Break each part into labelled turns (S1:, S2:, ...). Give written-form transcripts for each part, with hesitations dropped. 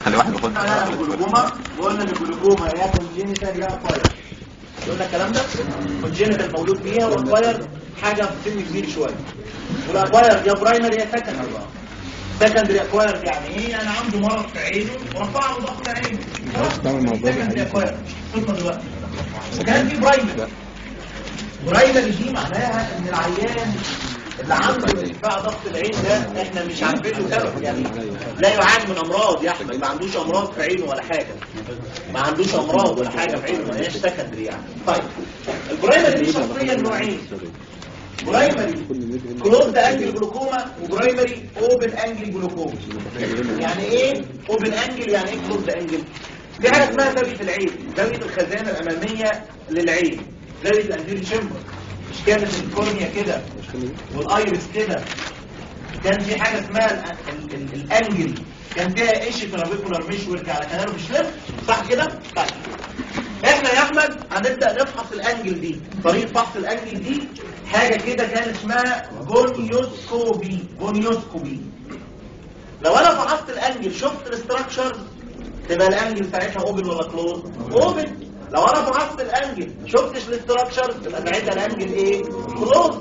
S1: خلي واحد ياخد
S2: الجلوكوما. وقلنا ان الجلوكوما يا كونجينيتال يا اكواير. قلنا الكلام ده. كونجينيتال مولود فيها، واكواير حاجه في سن كبير شويه. والاكواير يا برايمري يا سكندري. سكندري اكواير يعني ايه؟ انا عنده مرض في عينه ورفع له ضغط عينه. سكندري اكواير قلنا دلوقتي. وكان في برايمري. برايمري دي معناها ان العيان اللي عنده ارتفاع ضغط العين ده احنا مش عارفين له سبب، يعني لا يعاني من امراض يا احمد، ما عندوش امراض في عينه ولا حاجه، ما عندوش امراض ولا حاجه في عينه، ما هياش سكندري يعني. طيب البرايمري دي شخصيا نوعين، برايمري كلوزد انجل جلوكوما وبرايمري اوبن انجل جلوكوما. يعني ايه اوبن انجل؟ يعني ايه كلوزد انجل؟ في حاجه اسمها زاويه العين، زاويه الخزانه الاماميه للعين، زاويه الانتيريور شامبر. مش كانت الكورنيا كده والايرس كده، كان في حاجه اسمها الانجل، كان فيها ايش ترابيكولار مشورك على كنال وبشلف، صح كده؟ طيب احنا يا احمد هنبدا نفحص الانجل دي. طريقه فحص الانجل دي حاجه كده كان اسمها جونيوسكوبي. جونيوسكوبي لو انا فحصت الانجل شفت الاستراكشر تبقى الانجل ساعتها اوبن ولا كلوز؟ اوبن. لو انا فحصت الانجل شفتش الاستراكشر تبقى ساعتها الانجل ايه؟ كلوز.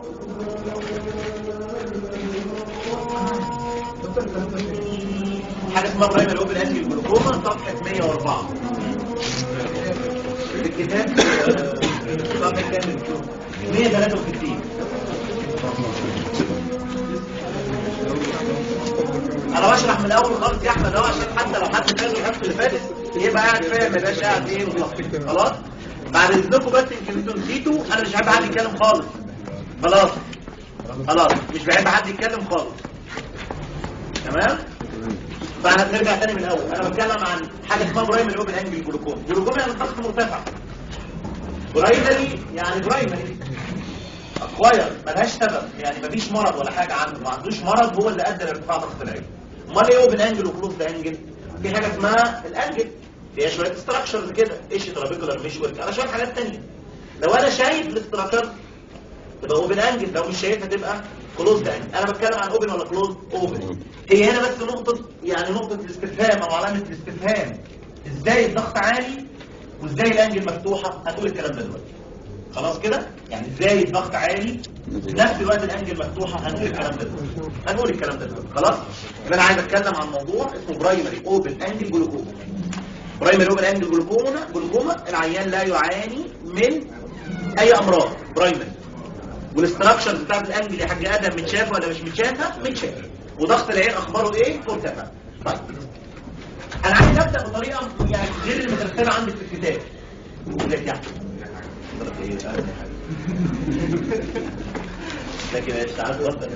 S2: حاجه اسمها برايمري اوبن انجل جلوكوما، صفحه 104 في الكتاب. صفحه كام؟ 163. انا بشرح من الاول خالص يا احمد اهو، عشان حتى لو حد فاهم الحصه اللي فاتت يبقى قاعد فاهم، ما يبقاش قاعد ايه ملخبط. خلاص بعد اذنكم، بس يمكن انتوا نسيتوا، انا مش بحب حد يتكلم خالص. خلاص مش بحب حد يتكلم خالص، تمام؟ فهنرجع تاني من الاول. انا بتكلم عن حاجه اسمها برايمري اوبن انجل جلوكوما. جلوكوما يعني ضغط مرتفع. برايمري يعني برايمري اكواير ملهاش سبب، يعني مفيش مرض ولا حاجه عنده، ما عندوش مرض هو اللي ادى لارتفاع ضغط العين. امال ايه اوبن انجل وكلوزد انجل؟ في حاجه اسمها الانجل فيها شويه ستراكشرز كده، ايش ترابيكولار مشورك على شويه حاجات ثانيه. لو انا شايف الاستراكشر تبقى اوبن انجل، لو مش شايفها تبقى كلوزد انجل. انا بتكلم عن اوبن ولا كلوز؟ اوبن. هي هنا بس نقطه، يعني نقطه الاستفهام او علامه الاستفهام، ازاي الضغط عالي وازاي الانجل مفتوحه؟ هتقول الكلام ده دلوقتي. خلاص كده؟ يعني ازاي الضغط عالي نفس الوقت الانجل مفتوحه؟ هنقول الكلام ده دلوقتي. هنقول الكلام ده دلوقتي. خلاص؟ يبقى انا عايز اتكلم عن موضوع اسمه برايمري اوبن انجل جلوكوما. برايمري اوبن انجل جلوكوما العيان لا يعاني من اي امراض، برايمري. والاستراكشرز بتاعت الانجل يا حاج ادم متشافه ولا مش متشافه؟ متشافه. وضغط العين اخباره ايه؟ مرتفع. طيب انا عايز ابدا بطريقه يعني غير اللي مترتبه عندك في الكتاب. يعني لكن ايش تعال توصل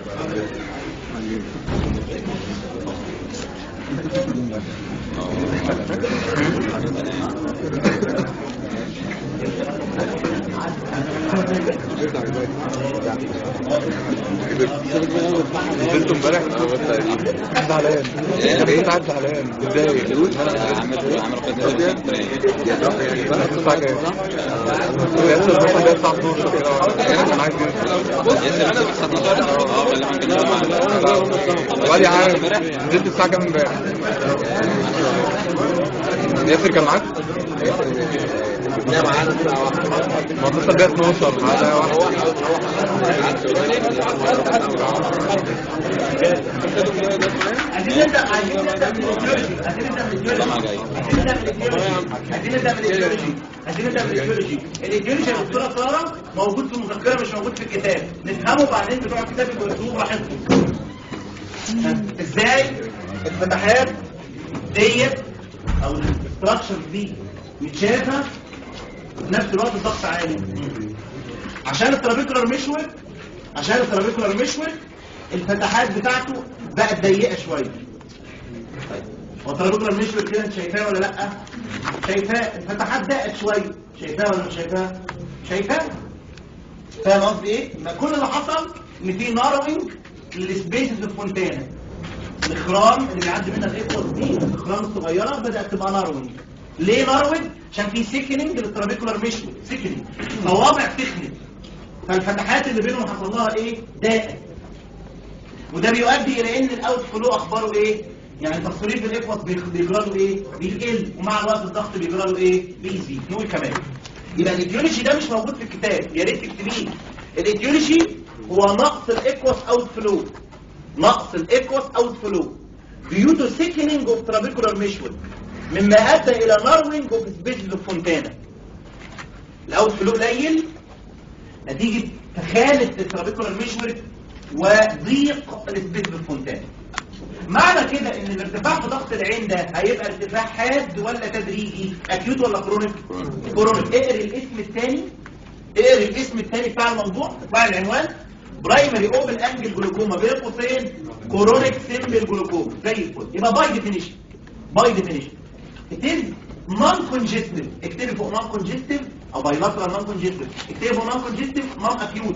S1: نزلت امبارح زعلان. ايه قاعد زعلان ازاي؟ عامل قضيه الساعه كام؟ ياسر بيصحى ده الساعه 12 كده، انا عايز وادي عارف نزلت الساعه كام امبارح؟ ياسر كان معاك؟ لا معانا الساعه 1 ما اتصل بيا 12 معانا
S2: عايزين نبدا من الجيولوجي. الجيولوجي يا دكتوره ساره موجود في المذكره مش موجود في الكتاب، نفهمه بعدين بتوع الكتاب يبقوا يكتبوه براحتكم. ازاي الفتحات ديت او الاستراكشر دي متشافه في نفس الوقت ضغط عالي؟ عشان الترابيكولار مشور الفتحات بتاعته بقت ضيقه شويه. هو الترابيكولار مشور كده انت شايفاه ولا لا؟ شايفاه. الفتحات ضاقت شويه، شايفاها ولا مش شايفاها؟ شايفاها. فاهم قصدي ايه؟ ما كل اللي حصل ان في ناروينج للسبيسز الفونتانا، الاخرام اللي بيعدي منها الايكوس دي، الاخرام الصغيره بدات تبقى ناروينج. ليه ناروينج؟ عشان في سيكننج للترابيكولار مشور، سيكننج، صوابع تخنت، فالفتحات اللي بينهم حصل لها ايه؟ ضاقت. وده بيؤدي الى ان الاوت فلو اخباره ايه؟ يعني تصريف الاكوس بيجرى له ايه؟ بيقل، ومع الوقت الضغط بيجرى له ايه؟ بيزيد. نقول كمان يبقى الايديولوجي ده مش موجود في الكتاب، يا ريت تكتبيه. الايديولوجي هو نقص الاكوس اوت فلو، نقص الاكوس اوت فلو due to thickening of trabecular meshwork مما ادى الى narrowing of spaces of fontana. الاوت فلو قليل نتيجه تخانه الترابيكولار ميشورك وضيق السبيس اوف فونتانا. معنى كده ان الارتفاع في ضغط العين ده هيبقى ارتفاع حاد ولا تدريجي؟ اكيوت ولا كرونيك؟ كرونيك. اقري الاسم الثاني، اقري الاسم الثاني بتاع الموضوع بتاع العنوان، برايمري اوبن انجل جلوكوما بين قوسين كرونيك سيمبل جلوكوما. زي الفل. يبقى باي ديفينيشن، باي ديفينيشن اتز نون كونجستيف. اكتبي فوق نون كونجستيف او بايلاترال نون كونجستيف، اكتبي فوق نون كونجستيف نون اكيوت.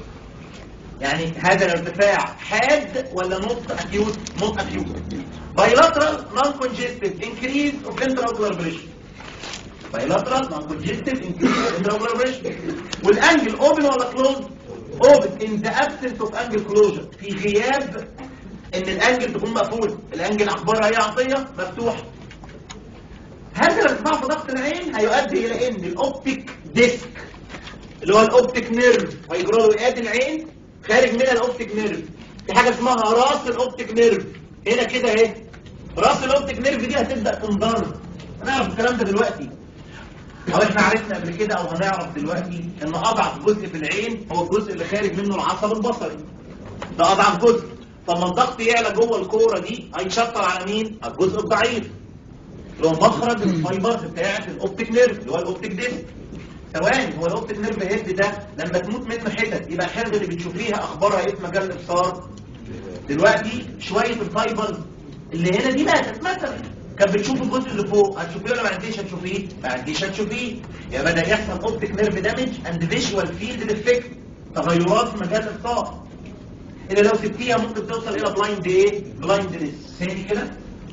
S2: يعني هذا الارتفاع حاد ولا نوت اكيوت؟ نوت اكيوت. بايلاترال نون كونجستيف انكريز اوف انتراوكولار بريشر، بايلاترال نون كونجستيف انكريز اوف انتراوكولار بريشر. والانجل اوبن ولا كلوز؟ اوبن ان ذا ابسنس اوف انجل كلوجر، في غياب ان الانجل تكون مقفول. الانجل اخبارها ايه؟ عطيه مفتوحه. هذا الارتفاع في ضغط العين هيؤدي الى ان الاوبتيك ديسك اللي هو الاوبتيك نيرف هيجرى له اياد العين، خارج منها الاوبتيك نيرف. في حاجه اسمها راس الاوبتيك نيرف هنا كده اهي. راس الاوبتيك نيرف دي هتبدا تنضرب. هنعرف الكلام ده دلوقتي، او احنا عرفنا قبل كده او هنعرف دلوقتي ان اضعف جزء في العين هو الجزء اللي خارج منه العصب البصري. ده اضعف جزء. فلما الضغط يعلى جوه الكوره دي هيشطر على مين؟ على الجزء الضعيف اللي هو مخرج الفايبرز بتاعت الاوبتيك نيرف اللي هو الاوبتيك ديسك. ثواني، هو الاوبتيك نيرف هيد ده لما تموت منه حتت يبقى الحتت اللي بتشوفيها اخبارها ايه في مجال الابصار؟ دلوقتي شويه الفايبرز اللي هنا دي ماتت مثلا، كانت بتشوف الجزء اللي فوق، هتشوفيه ولا ما عنديش هتشوفيه؟ ما عنديش هتشوفيه. يبقى بدا يحصل اوبتيك نيرف دامج اند فيجوال فيلد ديفكت، تغيرات في مجال الابصار اللي لو سبتيها ممكن توصل الى بلايند ايه؟ بلايندنس. ثاني كده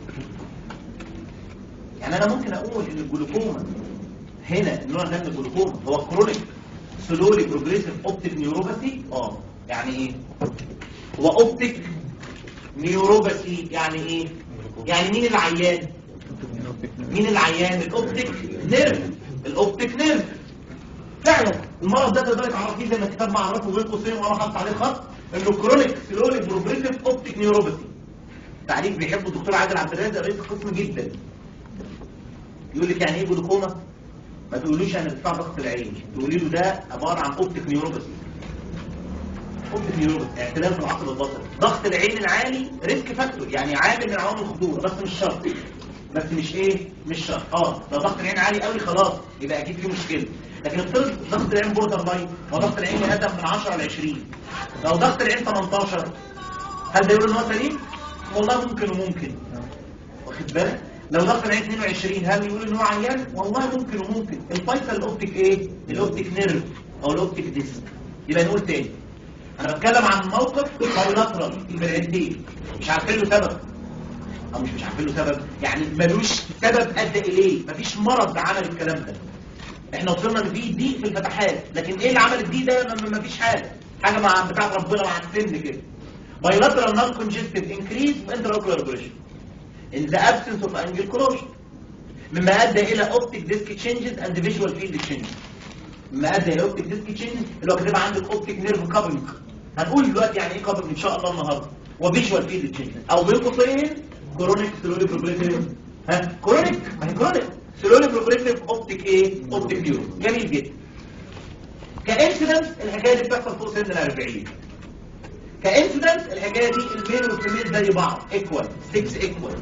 S2: يعني انا ممكن اقول ان الجلوكوما هنا النوع ده من الجلوكوما هو كرونيك سلولي بروجريسيف اوبتيك نيوروباثي. يعني ايه؟ هو اوبتيك نيوروباثي يعني ايه؟ يعني مين العيان؟ مين العيان؟ الاوبتيك نيرف، الاوبتيك نيرف. فعلا المرض ده تقدر تعرفيه زي ما الكتاب معرفه بين قوسين وانا حاطط عليه خط انه كرونيك سلولي بروجريسيف اوبتيك نيوروباثي. تعريف بيحبه الدكتور عادل عبد الرازق رئيس القسم جدا. يقول لك يعني ايه جلوكوما؟ ما تقولوش انا ارتفاع ضغط العين، تقولي له ده عباره عن اوبتيك نيوروباثي. اوبتيك نيوروباثي اعتلال في العصب البصري. ضغط العين العالي ريسك فاكتور، يعني عامل من عوامل الخطوره، بس مش شرط. بس مش ايه؟ مش شرط. لو ضغط العين عالي قوي خلاص يبقى اكيد في مشكله. لكن افترض ضغط العين بوردر لاين، وضغط العين يقدم من 10 ل 20. لو ضغط العين 18 هل ده يقول ان هو سليم؟ والله ممكن وممكن. واخد بالك؟ لو ضغط العين 22 هل يقول ان هو عيان؟ والله ممكن وممكن. الفيصل الاوبتيك ايه؟ الاوبتيك نيرف او الاوبتيك ديسك. يبقى نقول تاني انا بتكلم عن موقف بايلاترال في العينتين مش عارفين له سبب، او مش عارفين له سبب يعني ملوش سبب ادى اليه، مفيش مرض عمل الكلام ده. احنا وصلنا ان في ضيق في الفتحات، لكن ايه اللي عمل الضيق ده؟ مفيش حاجه مع بتاعت ربنا مع السن كده. بايلاترال نون كونجستيف انكريز انتراوكولار بريشر in the absence of angle closure مما ادى الى اوبتيك ديسك تشينجز اند فيجوال فيلد تشينجز. مما ادى الى اوبتيك ديسك تشينجز اللي هو كاتبها عندك اوبتيك نيرف كابلنج. هنقول دلوقتي يعني ايه كابلنج ان شاء الله النهارده. وفيجوال فيلد تشينجز او بين قوسين كرونيك سلولي بروجريسيف. كرونيك ما هي كرونيك سلولي بروجريسيف اوبتيك ايه؟ اوبتيك نيورو. جميل جدا. كانسيدنس الحكايه دي بتحصل فوق سن ال 40. كانسيدنس الحكايه دي الميل والفيميل زي بعض ايكوال 6 ايكوال.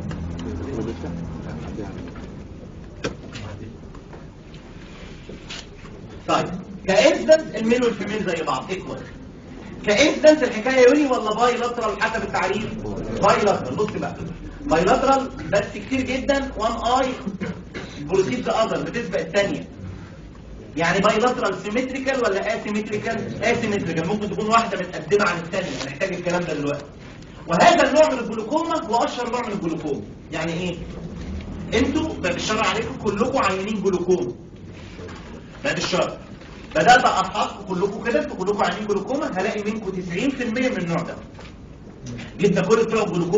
S2: طيب كانسيدنس الميل والفيميل زي بعض ايكوال. كانسيدنس الحكايه يوني ولا باي لاترال حسب التعريف؟ باي لاترال. بص بقى باي لاترال بس كتير جدا وان اي بروسيد اذر بتسبق الثانيه. يعني باي لاترال سيمتريكال ولا اسيمتريكال؟ اسيمتريكال. ممكن تكون واحده متقدمه عن الثانيه، هنحتاج الكلام ده دلوقتي. وهذا النوع من الجلوكوما هو اشهر نوع من الجلوكوما. يعني ايه؟ انتوا بعد الشر عليكم كلكم عيانين جلوكوما. بعد الشر بدات افحصكم كلكم كده، انتوا كلكم عيانين جلوكوما، هلاقي منكم 90% من النوع ده. جبنا كل بتوع الجلوكوما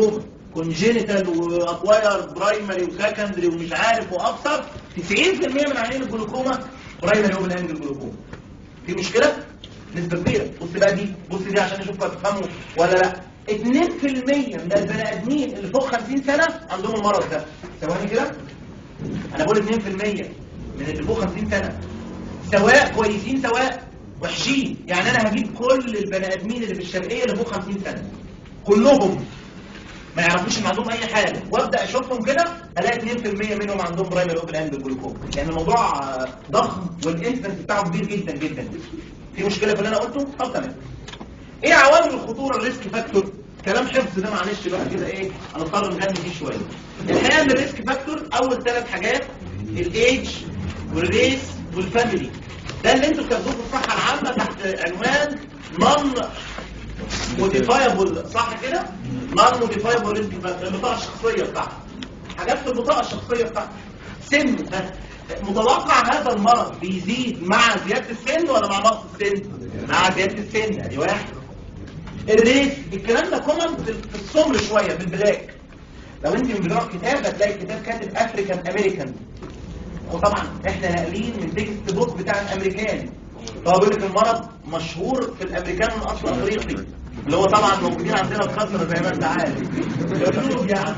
S2: كونجينيتال واكواير برايمري وسكندري ومش عارف واكثر، 90% من عيانين الجلوكوما برايمري اوبن انجل جلوكوما. في مشكله؟ نسبه كبيره. بص بقى دي، بص دي عشان اشوفك هتفهموا ولا لا. 2% من البني ادمين اللي فوق 50 سنه عندهم المرض ده. ثواني كده، انا بقول 2% من اللي فوق 50 سنه، سواء كويسين سواء وحشين. يعني انا هجيب كل البني ادمين اللي في الشرقيه اللي فوق 50 سنه كلهم ما يعرفوش ان عندهم اي حاجه، وابدا اشوفهم كده الاقي 2% منهم عندهم برايمري اوبن انجل جلوكوما. يعني الموضوع ضخم والانسنس بتاعه كبير جدا جدا. في مشكله في اللي انا قلته؟ طب تمام. ايه عوامل الخطوره الريسك فاكتور؟ كلام حفظ ده معلش بقى كده ايه، هنضطر نغني فيه شويه. الحقيقه ان الريسك فاكتور اول 3 حاجات الايدج والريس والفاميلي. ده اللي انتوا بتاخدوه في الصحه العامه تحت عنوان نون موديفايبل، صح كده؟ نون موديفايبل ريسك فاكتور، البطاقه الشخصيه بتاعتك. حاجات في البطاقه الشخصيه بتاعتك. سن، متوقع هذا المرض بيزيد مع زياده السن ولا مع نقص السن؟ مع زياده السن، ادي واحد. الريس، الكلام ده كومن في السمر شويه في البلاك. لو انت من بتوع كتاب هتلاقي الكتاب كاتب افريكان امريكان، وطبعا احنا ناقلين من تكست بوك بتاع الامريكان. فهو بيقول لك المرض مشهور في الامريكان من اصل افريقي، اللي هو طبعا موجودين عندنا في خزر زي ما انت عارف. الذنوب يعني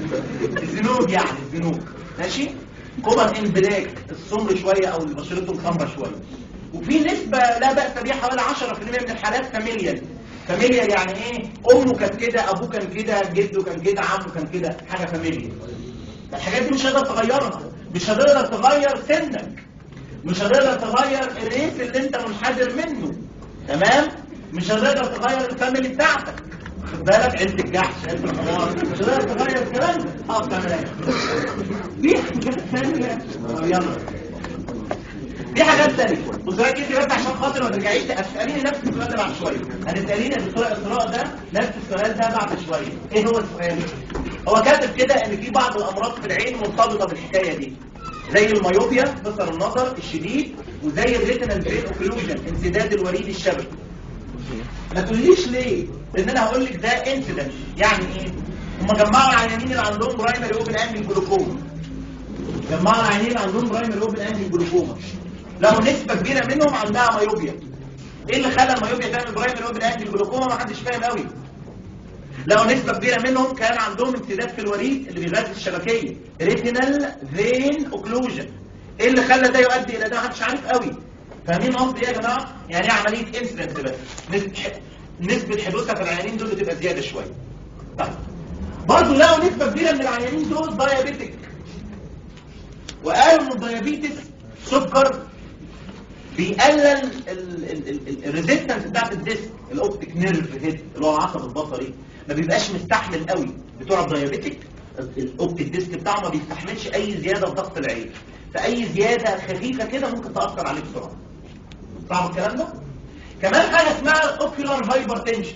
S2: الذنوب ماشي. كومن ان بلاك، السمر شويه او بشرتهم حمرا شويه. وفي نسبه لا باس بيها حوالي 10% من الحالات فاميليال. فاميليال يعني ايه؟ امه كانت كده، ابوه كان كده، جده كان كده، عمه كان كده، حاجه فاميليال. الحاجات دي مش هتقدر تغيرها، مش هتقدر تغير سنك، مش هتقدر تغير الريس اللي انت منحدر منه، تمام؟ مش هتقدر تغير الفاميلي بتاعتك، خد بالك، عيلة الجحش، عيلة الحمار، مش هتقدر تغير الكلام ده. بتعمل ايه؟ في حاجات ثانيه، يلا في حاجات ثانيه. بص ركز بس عشان خاطر ما ترجعيش تساليني نفس السؤال ده بعد شويه. هتساليني يا دكتور اسراء ده نفس السؤال ده بعد شويه. ايه هو السؤال؟ هو كاتب كده ان في بعض الامراض في العين مرتبطه بالحكايه دي، زي الميوبيا قصر النظر الشديد، وزي الريتينال برين اوكلوجن انسداد الوريد الشبكي. ما تقوليش ليه؟ لان انا هقول لك ده انسيدنت. يعني ايه؟ هم جمعوا العيانين اللي عندهم برايمري اوبن انجل جلوكوما، جمعوا العيانين اللي عندهم برايمري اوبن انجل جلوكوما، لو نسبه كبيره منهم عندها ميوبيا. ايه اللي خلى الميوبيا تعمل برايمري اوبن انجل جلوكوما؟ ما حدش فاهم قوي. لو نسبه كبيره منهم كان عندهم انسداد في الوريد اللي بيغذي الشبكيه، ريتينال فين اوكلوجن. ايه اللي خلى ده يؤدي الى ده؟ محدش عارف قوي. فاهمين قصدي ايه يا جماعه؟ يعني ايه عمليه انسيدنت بس، نسبه حدوثها في العيانين دول بتبقى زياده شويه. طيب برضه لقوا نسبه كبيره من العيانين دول دايابيتك، وقالوا ان الدايابيتس سكر بيقلل الريزيستنس بتاعت الديسك، الاوبتيك نيرف هيد اللي هو العصب البصري، ما بيبقاش مستحمل قوي. بتوع الدايابيتك الاوبتيك ديسك بتاعه ما بيستحملش اي زياده في ضغط العين، فاي زياده خفيفه كده ممكن تاثر عليه بسرعه. صعب الكلام ده؟ كمان حاجه اسمها الاوكيولار هايبرتنشن.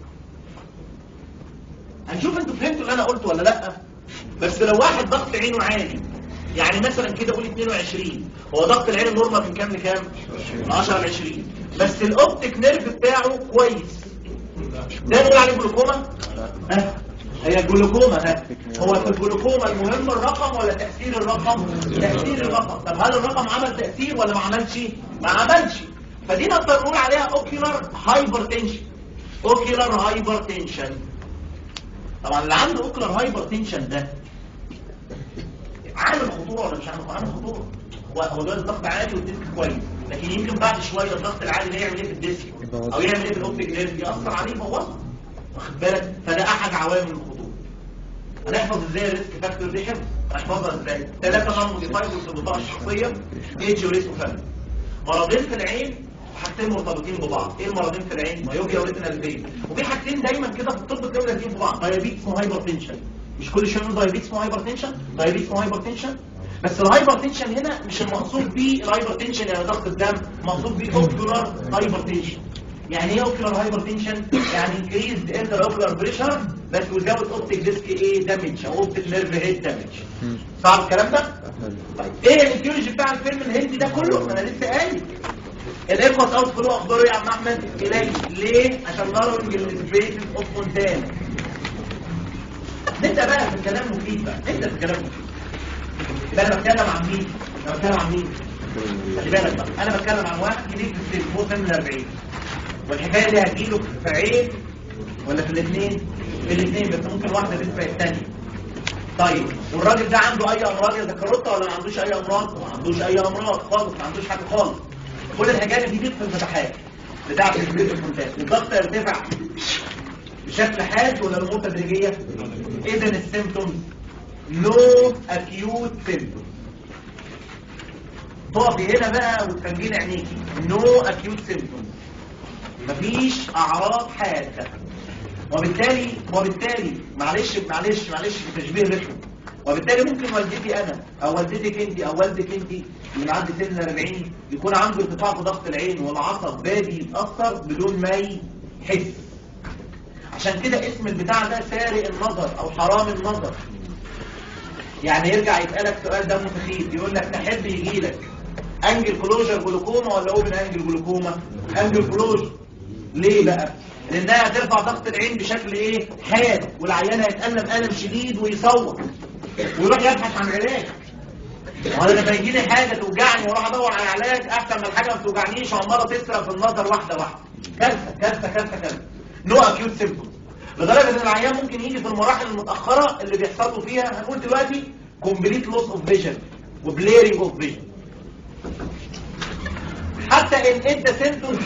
S2: هنشوف انتوا فهمتوا اللي انا قلته ولا لا. بس لو واحد ضغط عينه عالي، يعني مثلا كده قول 22، هو ضغط العين النورمال من كام لكام؟ من 10 ل 20، بس الاوبتيك نيرف بتاعه كويس، ده نقول عليه جلوكوما؟ هي الجلوكوما. هو في الجلوكوما المهم الرقم ولا تأثير الرقم؟ تأثير الرقم. طب هل الرقم عمل تأثير ولا ما عملش؟ ما عملش. فدي نقدر نقول عليها اوكيولار هايبرتنشن. اوكيولار هايبرتنشن. طبعا اللي عنده اوكيولار هايبرتنشن ده عامل خطوره ولا مش عامل خطوره؟ هو دلوقتي الضغط عالي والديسك كويس، لكن يمكن بعد شويه الضغط العالي ده يعمل ايه في الديسك او يعمل ايه في الاوبتيك نيرف، ياثر عليه يبوظه، واخد بالك؟ فده احد عوامل الخطوره. هنحفظ ازاي الريسك فاكتور دي؟ حفظ. هنحفظها ازاي؟ 3 نون موديفايبل في البطاقه الشخصيه، ايدج وريس وفاميلي. مرضين في العين وحاجتين مرتبطين ببعض. ايه المرضين في العين؟ مايوبيا وريتينال فين. وفي حاجتين دايما كده في الطب تلاقيهم لازقين في بعض، دايابيتس وهايبرتنشن. مش كل شويه نقول دايابيتس وهايبرتنشن، دايابيتس وهايبرتنشن. بس الهايبرتنشن هنا مش المقصود بيه الهايبرتنشن يعني ضغط الدم، مقصود بيه اوكيولار هايبرتنشن. يعني ايه اوكيولار هايبرتنشن؟ يعني انكريزد انتر اوكيولار بريشر بس وزود اوبتيك ديسك ايه دامج او اوبتيك نيرف هيد دامج. صعب الكلام ده؟ طيب ايه الايتيولوجي بتاع الفيلم الهندي ده كله؟ انا لسه قايل الايكوس اوت فلو اخباره ايه يا عم احمد؟ قليل. ليه؟ عشان نارونج السبيسز اوف فونتانا. نبدا بقى في الكلام مفيد بقى، نبدا في الكلام مفيد. يبقى انا بتكلم عن مين؟ انا بتكلم عن مين؟ خلي بالك بقى، انا بتكلم عن واحد جديد في السن فوق سن ال 40، والحكايه دي هتجيله في عين ولا في الاثنين؟ في الاثنين، بس ممكن واحده تسبق الثانيه. طيب والراجل ده عنده اي امراض يا ذكرته ولا ما عندوش اي امراض؟ ما عندوش اي امراض خالص، ما عندوش حاجه خالص. كل الحكايه دي في الفتحات بتاعه البريد الفونتاز، الضغط يرتفع بشكل حاد ولا الامور تدريجيه؟ اذا السيمبتومز نو اكيوت سيمبتومز. تقفي هنا بقى وتفنجين عينيكي، نو اكيوت سيمبتومز، مفيش اعراض حاده. وبالتالي معلش في تشبيه رخم، وبالتالي ممكن والدتي انا او والدتك انت او والدك انت اللي عند سن 40 يكون عنده ارتفاع في ضغط العين والعصب بادي يتاثر بدون ما يحس. عشان كده اسم البتاع ده سارق النظر او حرام النظر. يعني يرجع يسالك سؤال ده مستفيد، يقول لك تحب يجي لك انجل كلوجر جلوكوما ولا اوبن انجل جلوكوما؟ انجل كلوجر. ليه بقى؟ لانها هترفع ضغط العين بشكل ايه؟ حاد، والعيان هيتألم ألم شديد ويصوت ويروح يبحث عن علاج. وانا لما يجي لي حاجه توجعني واروح ادور على علاج احسن من الحاجه ما توجعنيش وعماله تسرق في النظر واحده واحده. كارثه كارثه كارثه كارثه. نو اكيوت سيمبتوم، لدرجه ان العيان ممكن يجي في المراحل المتاخره اللي بيحصل له فيها، هنقول دلوقتي كومبليت لوس اوف فيجن وبليرنج اوف فيجن. حتى ان ادى سيمبتوم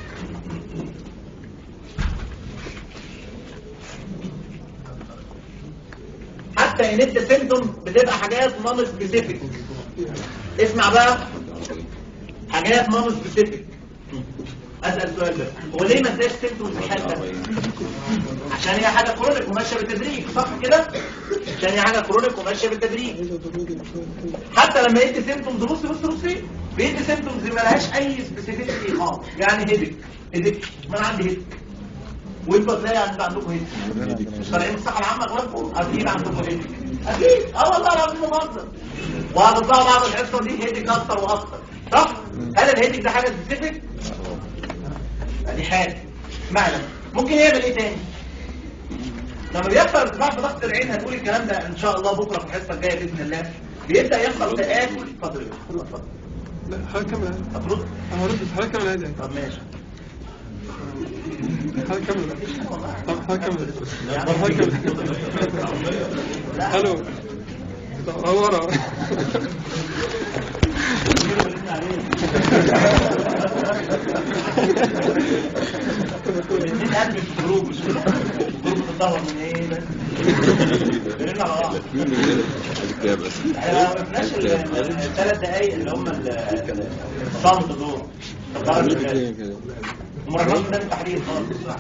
S2: بتبقى حاجات نون سبيسيفيك. اسمع بقى، حاجات نون سبيسيفيك. اسال سؤال بقى، هو ليه ما اداش سيمبتومز في حاجه؟ عشان هي حاجه كرونيك وماشيه بالتدريج، صح كده؟ عشان هي حاجه كرونيك وماشيه بالتدريج. حتى لما يدي سيمبتومز، بص بيدي سيمبتومز ما لهاش اي سبيسيفيكيتي خالص. يعني هيدك ما انا عندي هيدك، وانتوا تلاقي عندكم هيدك، مش طالعين الصحه العامه جواكم اكيد عندكم هيدك، اكيد. والله العظيم ما بهزر. وهتطلعوا بعض الحصه دي هيدك اكتر واكتر، صح؟ هل الهيدك ده حاجه سبيسيفيك؟ دي حاجه. معنى ممكن يعمل ايه تاني؟ لما بيحصل ارتفاع في ضغط العين، هنقول الكلام ده ان شاء الله بكره في الحصه الجايه باذن الله، بيبدا يحصل تآكل. اتفضل.
S1: لا حضرتك كمل.
S2: هترد؟
S1: هرد حضرتك كمل عادي.
S2: طب ماشي.
S1: حضرتك كمل. طب حضرتك كمل. الو. ورا.
S2: الاثنين قاعد في الجروب، مش جروب بتتدور من ايه بس؟ بنرجع على بعض. احنا ما وقفناش الثلاث دقايق اللي هم الصمت دول. المراجعات ده التحرير خالص.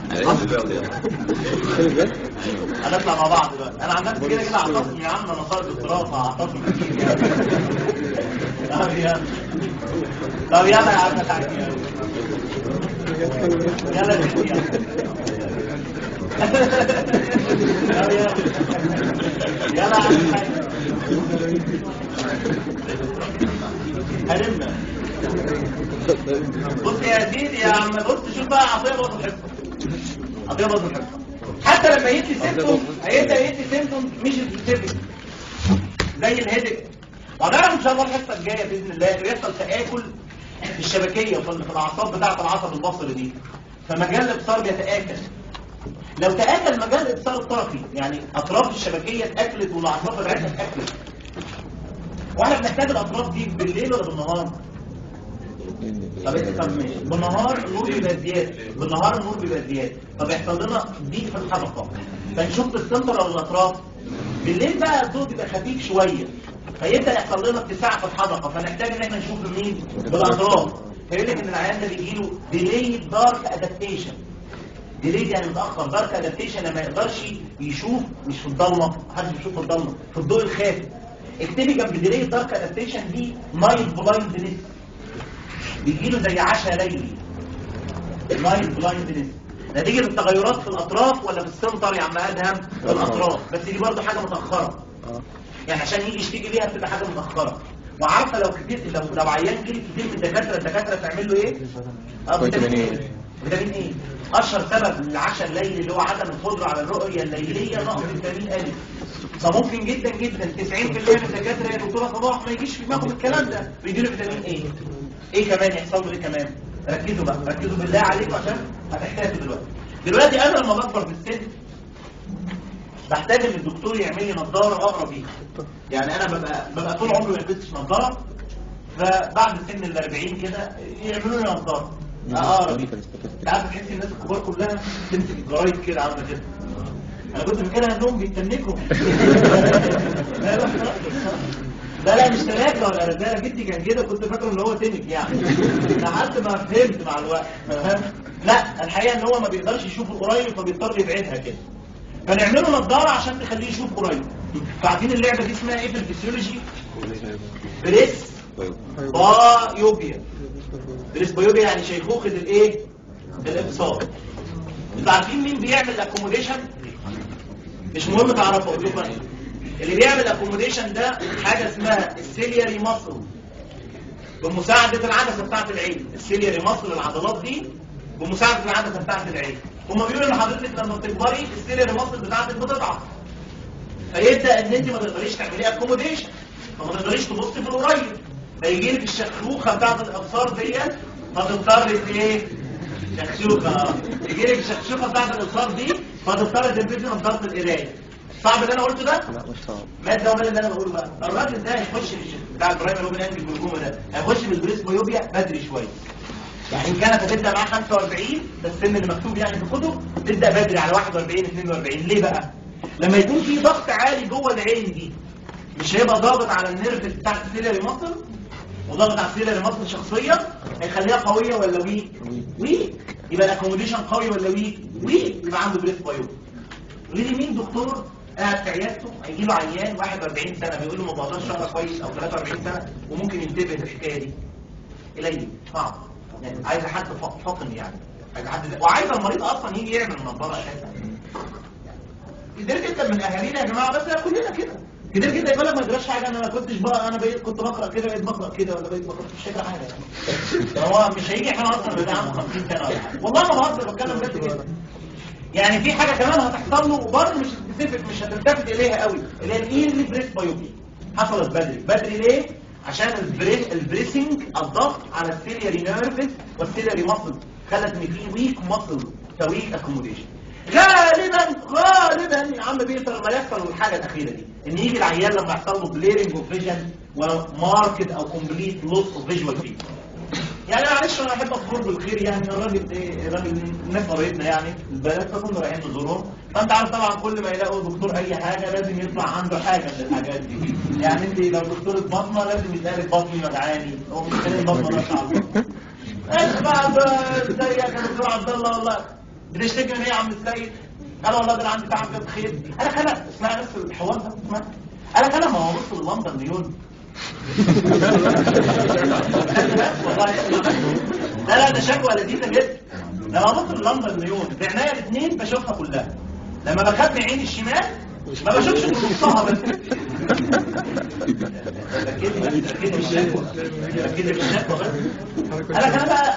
S2: هنطلع مع بعض دلوقتي. انا عن نفسي كده اعتصم يا عم، انا صار دكتوراه فاعتصم اكيد يعني. طب يلا يا عم تعالى يلا يلا هلمنا. بص يا سيدي يا عم، بص شوف بقى عطيه برضه الحصه. حتى لما يدي سيمبتوم هيبدا يدي سيمبتوم مش سبيسيفيك زي الهيدك. وهنعرف ان شاء الله الحصه الجايه باذن الله بيحصل تآكل في الشبكيه في الاعصاب بتاعه العصب البصري دي، فمجال الابصار بيتآكل. لو تآكل مجال الابصار الطرفي، يعني اطراف الشبكيه اتاكلت والاعصاب الرئيسيه اتاكلت، واحنا بنحتاج الاطراف دي بالليل ولا بالنهار؟ طب بالنهار النور بيبقى زياده، فبيحصل لنا ضيق في الحلقه، فنشوف السنتر او الاطراف. بالليل بقى الضوء بيبقى خفيف شويه، فيبدا يحصل لنا اتساع في الحلقه، فنحتاج ان احنا نشوف مين؟ بالاطراف. فيقول لك ان العيان ده بيجيله ديلي دارك ادابتيشن. ديلي يعني متاخر، دارك ادابتيشن لما يقدرش يشوف، مش في الضلمه، محدش بيشوف في الضلمه، في الضوء الخافت. اكتبي جنب ديلي دارك ادابتيشن دي نايت بلايندنس، بيجيله زي عشاء ليلي. نايت بلايندنس نتيجه التغيرات في الاطراف ولا في السنتر يا عم ادهم؟ في الاطراف، بس دي برضه حاجه متاخره. يعني عشان يجي يشتكي بيها بتبقى حاجه متاخره. وعارفه لو كتير، لو عيان جري كتير من الدكاتره تعمل له ايه؟ فيتامين ايه؟ اشهر سبب للعشاء الليلي اللي هو عدم القدره على الرؤيه الليليه نقص فيتامين ا. فممكن جدا جدا 90% من الدكاتره يا دكتوره صباح ما يجيش في دماغهم الكلام ده، بيديله فيتامين ايه. ايه كمان يحصل له ايه كمان؟ ركزوا بقى، ركزوا بالله عليكم عشان هتحتاجوا دلوقتي انا لما بكبر في السن بحتاج ان الدكتور يعمل لي نظاره اقرا بيها. يعني انا ببقى طول عمري ما لبستش نظاره، فبعد سن ال 40 كده يعملوا لي نظاره اقرا بيها. انت عارف تحس الناس الكبار كلها تمسك الجرايد كده عامله كده. انا كنت فاكرها انهم بيتنكوا. لا مش تناكه ولا رجاله، جدي كان كده كنت فاكره ان هو تنك يعني، لحد ما فهمت مع الوقت. لا الحقيقه ان هو ما بيقدرش يشوف القريب فبيضطر يبعدها كده، فنعمله نظاره عشان تخليه يشوف قريب. فعارفين اللعبه دي اسمها ايه في الفسيولوجي؟ بريس بايوبيا. بريس بايوبيا يعني شيخوخه الايه؟ الابصار. انتوا عارفين مين بيعمل اكوموديشن؟ مش مهم تعرفوا، اقول لكم اللي بيعمل اكوموديشن ده حاجه اسمها السيلياري ماسل، بمساعده العدسه بتاعه العين. السيلياري ماسل العضلات دي بمساعده العدسه بتاعه العين. هما بيقولوا ان حضرتك لما بتكبري السيلياري ماسل بتاعتك بتضعف، فيبدا ان انت ما تقدريش تعملي اكوموديشن، فما تقدريش تبصي في القريب، فيجي لك الشخشوخه بتاعه الابصار ديت، فتضطري ايه؟ شخشوخه. يجي لك الشخشوخه بتاعه الابصار دي فتضطري تلبسي نظاره القرايه. صعب اللي انا قلته ده؟ لا مش صعب. ماذا وماذا اللي انا بقوله بقى؟ الراجل ده هيخش بتاع البرايمري اوبن انجل جلوكوما ده هيخش بالبريس بايوبيا بدري شويه. يعني ان كانت هتبدا معاه 45 ده السن اللي مكتوب يعني في الكتب، تبدا بدري على 41 42. ليه بقى؟ لما يكون في ضغط عالي جوه العين دي مش هيبقى ضاغط على النيرف بتاع السيلري ماسل، وضغط على السيلري ماسل شخصيا هيخليها قويه ولا ويك؟ ويك. يبقى الاكوموديشن قوي ولا ويك؟ ويك. يبقى عنده بريس بايوبيا. وليه مين دكتور قاعد في عيادته هيجي له عيان 41 سنه بيقول له ما بقدرش اقرا كويس، او 43 سنه وممكن ينتبه للحكايه دي؟ قليل، صعب. يعني عايز حد فاطن، يعني عايز حد وعايز المريض اصلا يجي يعمل نظاره اساسا. كتير جدا من اهالينا يا جماعه، بس كلنا كده كتير جدا يقول لك ما تقراش حاجه. انا ما كنتش بقى، انا كنت بقرا كده، بقيت بقرا كده، ولا بقيت بقرا مش فاكر حاجه يعني. هو مش هيجي احنا اصلا بقى عنده 50 سنه ولا حاجه. والله ما بهزر، بتكلم بجد كده. يعني في حاجه كمان هتحصل له وبرضه مش سبيسيفيك، مش هتلتفت اليها قوي، اللي هي الايرلي بريس بايوبيا. حصلت بدري ليه؟ عشان البريسنج، الضغط على السيلياري نيرفز والسيلياري ماسل خلت ان في ويك ماسل تويك اكوموديشن. غالبا يا عم بيقدر ما يحصل الحاجه الاخيره دي، ان يجي العيان لما يحصل له بليرنج اوف فيجن وماركت او كومبليت لوس اوف فيجوال فيلد. يعني معلش انا احب اذكر بالخير، يعني الراجل الناس قريبنا يعني البلد، فكنا رايحين نزورهم، فانت عارف طبعا كل ما يلاقوا دكتور اي حاجه لازم يطلع عنده حاجه من الحاجات دي. يعني انت لو دكتور بطنه لازم يسالك بطني وجعاني، هو مش كده البطنه ماشيه على البطن. ازيك يا دكتور عبد الله، والله بتشتكي من ايه يا عم السيد؟ قال والله ده انا عندي تعب كده خير. انا خلق اسمع نفس الحوار ده، اسمع انا خلق ما هو بص للندن نيون. لا ده شكوى لذيذه جدا. لما ببص للندن نيون بعناية الاثنين بشوفها كلها، لما بخبي عيني الشمال ما بشوفش غير نصها بس. ركزي بالشكوى بس. انا بقى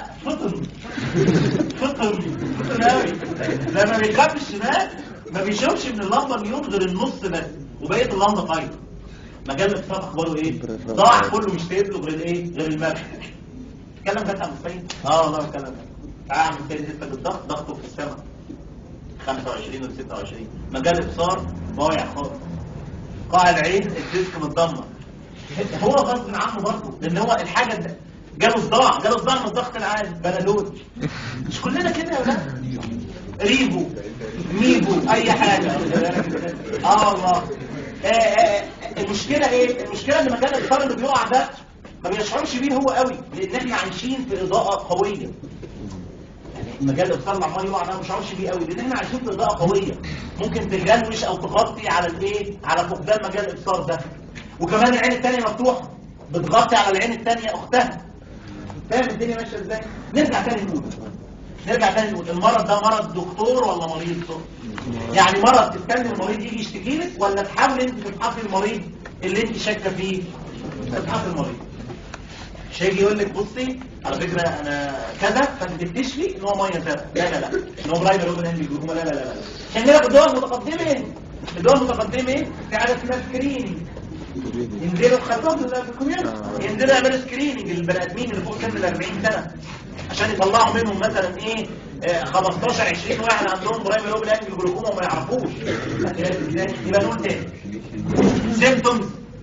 S2: فطر قوي. لما بيخبي الشمال ما بيشوفش من اللمبه نيون غير النص بس، وبقيه اللمبه طايره. مجال الاقتصاد اخباره ايه؟ ضاع كله، مش سايب له غير الايه؟ غير المرح. اتكلم جد عن السيد؟ والله اتكلم جد. عم السيد لسه بالضغط، ضغطه في السماء 25 و 26. مجال الابصار ضايع خالص. قاع العين الديسك متدمر. هو غصب عنه برضه، لان هو الحاجه ده جاله صداع من الضغط العالي، بنادول. مش كلنا كده يا ولاد؟ ريبو ميبو اي حاجه. والله. المشكله ايه؟ المشكله ان مجال الابصار اللي بيقع ده ما بيشعرش بيه هو قوي، لان احنا عايشين في اضاءه قويه. يعني مجال الابصار اللي عمال يقع ده ما بيشعرش بيه قوي، لان احنا عايشين في اضاءه قويه ممكن تجلوش او تغطي على الايه؟ على فقدان مجال الابصار ده. وكمان العين الثانيه مفتوحه بتغطي على العين الثانيه اختها. فاهم الدنيا ماشيه ازاي؟ نرجع تاني نقول المرض ده مرض دكتور ولا مريض؟ يعني مرض تستنى المريض يجي يشتكي لك، ولا تحاول انت تفحصي المريض اللي انت شاكه فيه؟ تفحصي المريض. مش هيجي يقول لك بصي على فكره انا كذا فتكتشفي ان هو ميه زرقاء. لا ان هو برايمري اوبن انجل جلوكوما. لا عشان كده في الدول المتقدمه في حاجه اسمها سكريننج. ينزلوا خطوات في الكوميونتي ينزلوا يعملوا سكريننج للبني ادمين اللي فوق سن ال 40 سنه عشان يطلعوا منهم مثلا ايه 15 20 واحد عندهم برايمري اوبن انجل جلوكوما وما يعرفوش. يبقى نقول تاني سيمبتومز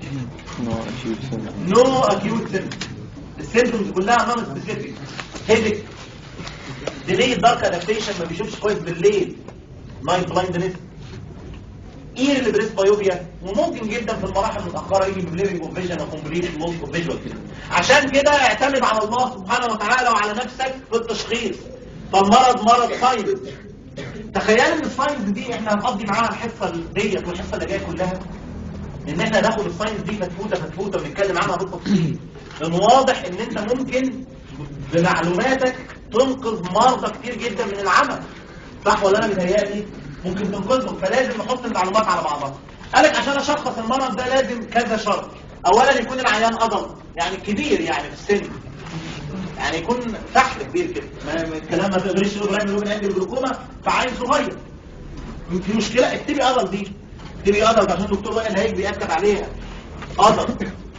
S2: نو اكيوت سيمبتومز. السيمبتومز كلها نون سبيسيفيك. هيدك، ديلي دارك ادابتيشن، ما بيشوفش كويس بالليل، نايت بلايندنس، ايرلي بريس بايوبيا، وممكن جدا في المراحل المتاخره يجي بليرنج اوف فيجن او كومبليت لوس اوف فيجوال. عشان كده اعتمد على الله سبحانه وتعالى وعلى نفسك في التشخيص. فالمرض مرض ساينس. تخيل ان الساينس دي احنا هنقضي معاها الحصه ديت والحصه اللي جايه كلها ان احنا ناخد الساينس دي فتفوته ونتكلم عنها بالتفصيل. لان واضح ان انت ممكن بمعلوماتك تنقذ مرضى كتير جدا من العمى. صح ولا انا متهيألي؟ ممكن تنقذهم. فلازم نحط المعلومات على بعضها. قالك عشان اشخص المرض ده لازم كذا شرط. اولا يكون العيان أضل، يعني كبير، يعني في السن، يعني يكون فحل كبير كده. الكلام ما تقدرش تقول برايمري اوبن انجل جلوكوما فعين صغير. في مشكله اكتبي أضل دي. اكتبي أضل عشان الدكتور وائل هيك بيأكد عليها. أضل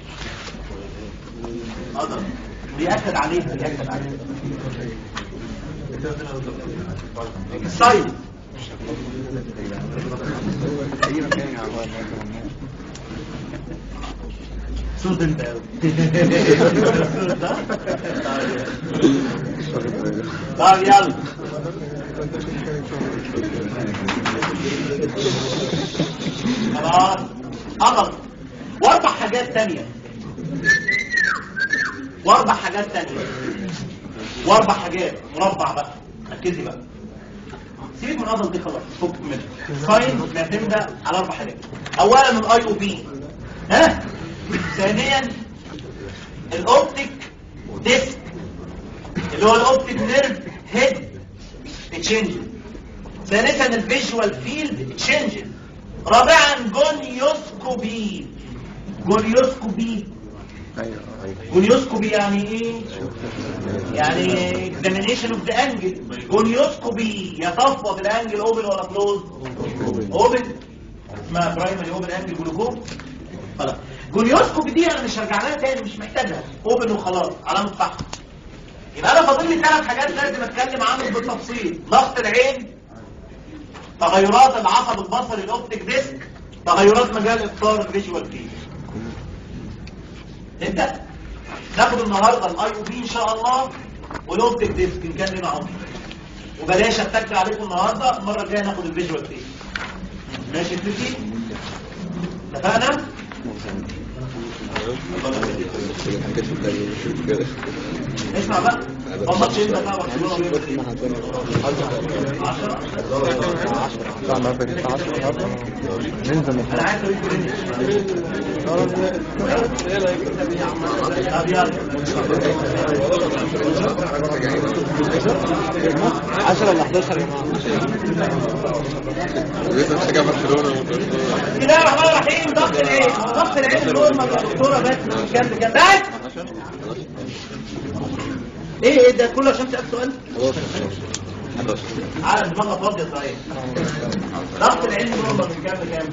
S2: بيأكد عليها. السايد صوت انت طيب يلا خلاص. أضل واربع حاجات تانية واربع حاجات مربع بقى. ركزي بقى، سيبك من أضل دي خلاص، فك منها. ساين معتمدة على اربع حاجات. اولا الاي او بي، ثانيا الاوبتيك ديسك اللي هو الاوبتيك نيرف هيد تشينج، ثالثا الفيجوال فيلد تشينج، رابعا جونيوسكوبي. جونيوسكوبي يعني ايه؟ يعني examination of the angle. جونيوسكوبي يصفى بالانجل اوبن ولا كلوز؟ اوبن، اسمها برايمري اوبن انجل جلوكوما. خلاص جونيوسكوبي دي انا مش هرجع لها تاني، مش محتاجها، اوبن وخلاص علامه صح. يبقى انا فاضل لي 3 حاجات لازم اتكلم عنهم بالتفصيل. ضغط العين، تغيرات العصب البصري الاوبتيك ديسك، تغيرات مجال ابصار الفيجوال فيلد. انت ناخد النهارده الاي او بي ان شاء الله والاوبتيك ديسك ان كان لنا عمر، وبلاش اتكل عليكم النهارده. المره الجايه ناخد الفيجوال فيلد. ماشي كده؟ اتفقنا؟ اسمع بقى، الماتش انت بقى برشلونه 10 ننزل. انا عايز اقول طب يلا 10 ولا 11 يا جماعه؟ حاجه برشلونه. بسم الله الرحمن الرحيم. ضغط الايه؟ ضغط العين نورمال يا دكتوره بس كام بكام؟ ايه ده كله عشان تسال سؤال؟ على دماغك فاضيه صحيح. ضغط العين نورمال من كام لكام؟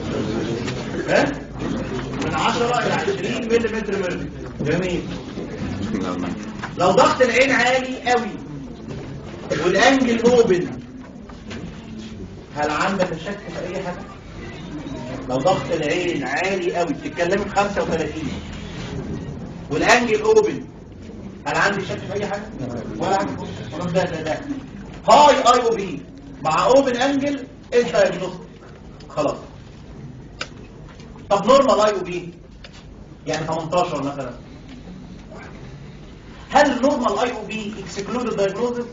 S2: من 10 الى 20 ملم مربع. جميل. لو ضغط العين عالي قوي والانجل اوبن، هل عندك شك في اي حاجه؟ لو ضغط العين عالي قوي، بتتكلمي في 35 والانجل اوبن، هل عندي شك في اي حاجه؟ ولا عندي. خلاص ده هاي اي او بي مع اوبن انجل انت دايجنوستيك خلاص. طب نورمال اي او بي يعني 18 مثلا، هل نورمال اي او بي اكسكلود دايجنوستيك؟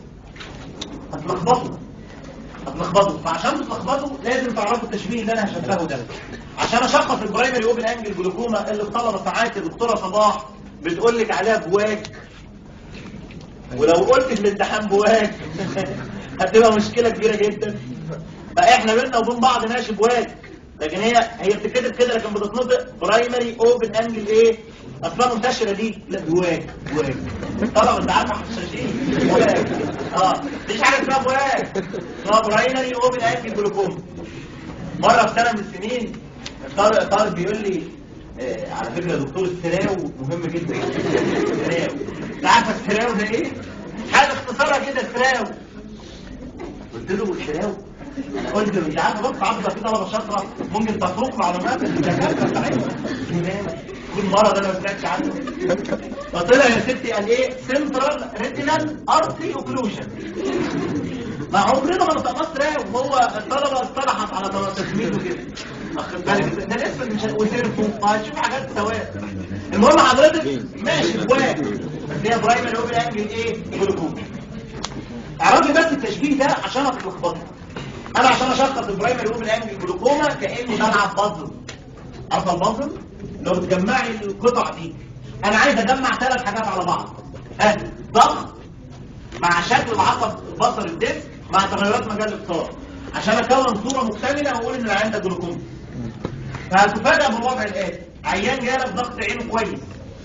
S2: هتلخبطوا. فعشان تتلخبطوا لازم تعرفوا التشبيه اللي انا هشبهه ده. عشان اشخص البرايمري اوبن انجل جلوكوما اللي الطلبه ساعات الدكتوره صباح بتقول لك عليها بواك، ولو قلت في الامتحان بواك هتبقى مشكله كبيره جدا. فاحنا بينا وبين بعض ماشي بواك، لكن هي بتتكتب كده لكن بتتنطق برايمري اوبن انجل ايه اصلا منتشره دي؟ لا بواك طبعا انت عارف حشاشين بواك مفيش حاجه اسمها بواك، اسمها برايمري اوبن انجل جلوكوما. مره في سنه من السنين طالب بيقول لي على فكره يا دكتور السراو مهم جدا. السراو انت عارف السراو ده ايه؟ حاجه اختصارها كده السراو. قلت له السراو قلت له انت عارف بص عضله كده ولا شاطره ممكن تفوق معلومات الدكاتره بتاعتها. كل مره ده انا ما سمعتش عنه. فطلع يا ستي قال ايه؟ سنترال ريتينال ارتري اوكلوجن. ما عمرنا ما نطقناش سراو، وهو الطلبه اصطلحت على تسميته كده. واخد بالك ده الاسم مش وسيرفو هتشوف حاجات سواء. المهم حضرتك ماشي بواك بس هي برايمري اوبن انجل ايه؟ جلوكوما. اعرفي بس التشبيه ده عشان هتلخبطي. انا عشان اشخص البرايمري اوبن انجل جلوكوما كاني بلعب بازل. عارفه البازل؟ لو بتجمعي القطع دي انا عايز اجمع 3 حاجات على بعض. ضغط مع شكل العصب البصري الديسك مع تغيرات مجال الابصار عشان اكون صوره مكتمله واقول ان العيان ده جلوكوما. فهتفاجئ بالوضع الاتي: عيان جالك ضغط عينه كويس،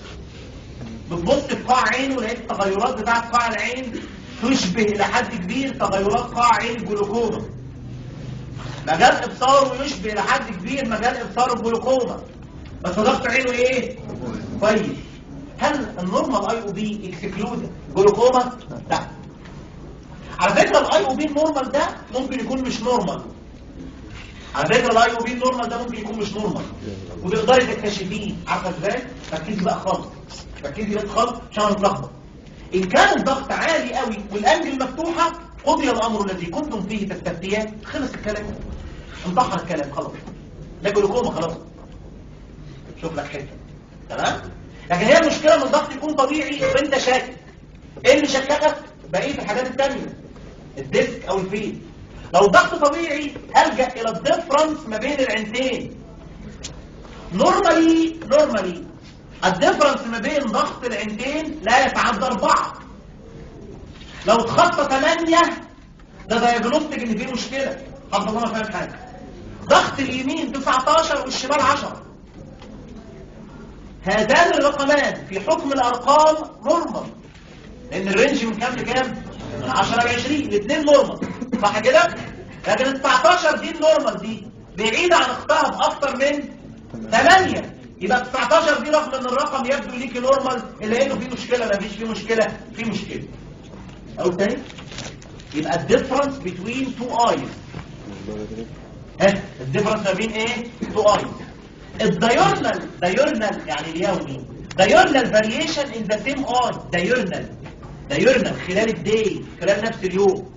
S2: بتبص في قاع عينه لقيت التغيرات بتاعت قاع العين تشبه الى حد كبير تغيرات قاع عين الجلوكوما. مجال ابصاره يشبه الى حد كبير مجال ابصار الجلوكوما، بس ضغط عينه ايه؟ كويس. هل النورمال اي او بي اكسكلود جلوكوما؟ لا. على فكره الاي او بي النورمال ده ممكن يكون مش نورمال. على فكره الاي او بي النورمال ده ممكن يكون مش نورمال وتقدري تكتشفيه. عارفه ازاي؟ ركزي بقى خالص، ركزي بقى خالص عشان نتلخبط. ان كان الضغط عالي قوي والانجل مفتوحه قضي الامر الذي كنتم فيه تستفتيان. خلص الكلام، انتحر الكلام خلاص. ده جلوكوما خلاص. شوف لك حته تمام. لكن هي المشكله ان الضغط يكون طبيعي وانت شاكك. ايه اللي شككك؟ بقيه الحاجات الثانيه، الديسك او الفيل. لو الضغط طبيعي هلجأ الى الديفرنس ما بين العينتين. نورمالي الديفرنس ما بين ضغط العينتين لا يتعدى 4. لو اتخطى 8 ده دايجنوستيك ان فيه مشكله. حضرتك ما فاهم حاجه. ضغط اليمين 19 والشمال 10. هذان الرقمان في حكم الارقام نورمال، لان الرينج من كام لكام؟ من 10 ل 20. الاثنين نورمال صح كده؟ لكن ال 19 دي النورمال دي بعيده عن اختها باكثر من 8. يبقى 19 دي رغم ان الرقم يبدو ليكي نورمال الا انه في مشكله. لا فيش فيه مشكله، في مشكله. اقول تاني؟ يبقى الديفرنس بين تو ايز. الديفرنس ما بين ايه؟ تو ايز. الدايورنال يعني اليومي. دايورنال فاريشن ان ذا سيم اي. دايورنال خلال الداي، خلال نفس اليوم.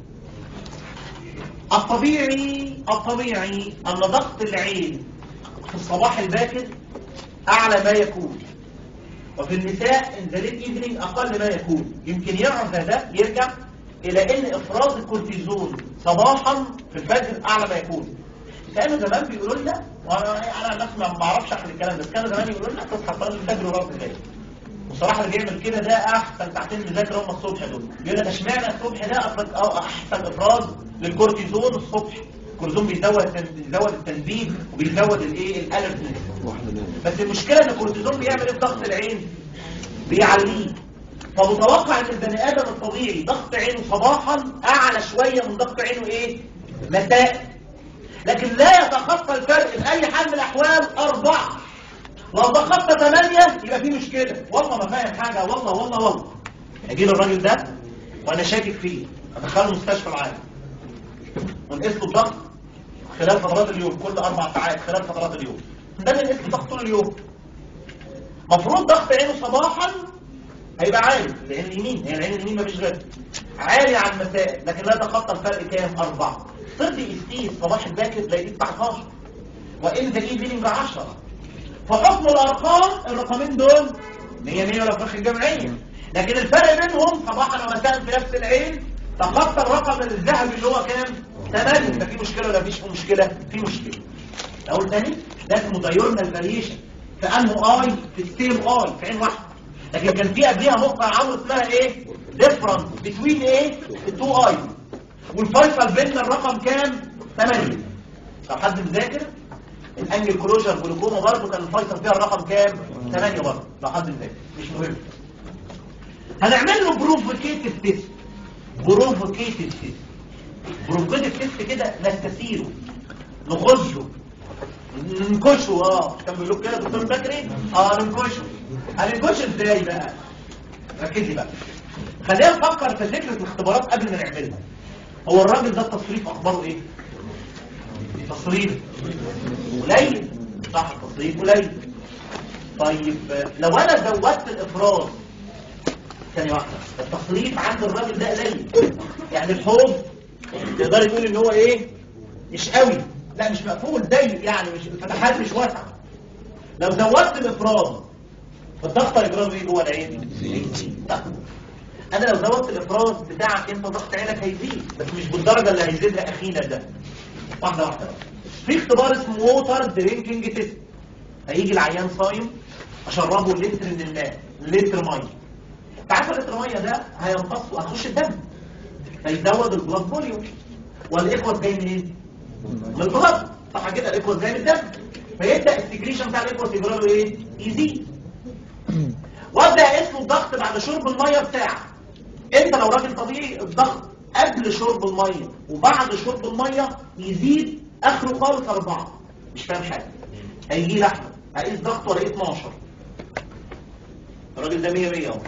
S2: الطبيعي ان ضغط العين في الصباح الباكر اعلى ما يكون، وفي النساء ان ذا ليت ايفنينج اقل ما يكون. يمكن يرجع ده يرجع الى ان افراز الكورتيزون صباحا في الفجر اعلى ما يكون. كانوا زمان بيقولوا لنا، وانا نفسي ما بعرفش احكي الكلام ده، كانوا زمان يقولوا لنا تصحى تصلي الفجر وراك الفجر. وصراحه اللي بيعمل كده ده احسن ساعتين مذاكره هم الصبح دول. بيقول لك اشمعنى الصبح ده احسن افراز للكورتيزون الصبح. الكورتيزون بيزود التنبيه وبيزود الايه الالرتنس. بس المشكله ان الكورتيزون بيعمل ايه في ضغط العين؟ بيعليه. فمتوقع ان البني ادم الطبيعي ضغط عينه صباحا اعلى شويه من ضغط عينه ايه؟ مساء. لكن لا يتخطى الفرق بأي حال من الأحوال 4. لو تخطى 8 يبقى فيه مشكلة. والله ما فاهم حاجة. والله أجيب الراجل ده وأنا شاكك فيه، أدخله المستشفى معايا ونقيس له الضغط خلال فترات اليوم، كل 4 ساعات خلال فترات اليوم. ده اللي نقيس الضغط طول اليوم. مفروض ضغط عينه صباحا هيبقى عالي لأن اليمين، هي العين اليمين مفيش غير عالي عن المساء، لكن لا يتخطى الفرق كام؟ 4. صرتي استيس صباح الباكر تلاقيه 19 وان ذا ايفنينج 10. فحكم الارقام الرقمين دول 100 ولا فرق الجمعيه، لكن الفرق بينهم صباحا ومساء في نفس العين تخطى الرقم الذهبي اللي هو كام؟ 8. يبقى في مشكله ولا مفيش مشكله؟ في مشكله. اقول تاني، ده اسمه دايورنال فاريشن في انه اي في السيم اي في عين واحده. لكن كان في قبلها نقطه عمرو اسمها ايه؟ ديفرنس بين ايه؟ التو اي. والفيصل بيننا الرقم كام؟ 8. طب حد مذاكر؟ الانجل كلوجر جلوكوما برضه كان الفيصل فيها الرقم كام؟ 8 برضه لو حد فاكر، مش مهم. هنعمل له بروفوكيتيف تيست. بروفوكيتيف تيست، بروفوكيتيف تيست كده نستثيره، نخشه، ننكشه. كان بيقول كده دكتور بكري، ننكشه. هننكشه ازاي بقى؟ ركزي بقى، خلينا نفكر في فكره الاختبارات قبل ما نعملها. هو الراجل ده التصريف اخباره ايه؟ تصريف قليل، صح؟ التصريف قليل. طيب لو انا زودت الافراز ثانيه واحده، التصريف عند الراجل ده قليل، يعني الحوض تقدر تقول ان هو ايه؟ مش قوي، لا مش مقفول، ضيق، يعني مش الفتحات مش واسعه. لو زودت الافراز الضغط هيجرى ايه جوه العين؟ انا لو زودت الافراز بتاعك انت ضغط عينك هيزيد، بس مش بالدرجه اللي هيزيدها اخينا ده. واحده واحده. في اختبار اسمه ووتر درينكينج تيست. هيجي العيان صايم، اشربه لتر من الماء، لتر ميه. تعرف لتر ميه ده هيمتص وهيخش الدم، هيزود البلاد فوليوم، والاخوه جاي منين؟ من البلاد، صح كده؟ الاخوه جاي من الدم، فيبدا السكريشن بتاع الاخوه يجرى له ايه؟ يزيد. وابدا اقيس له الضغط بعد شرب الميه بساعه. انت لو راجل طبيعي الضغط قبل شرب الميه وبعد شرب الميه يزيد اخره خالص 4. مش فاهم حاجه. هيجي لي احمد هقيس ضغطه الاقيه 12. الراجل ده 100 اهو.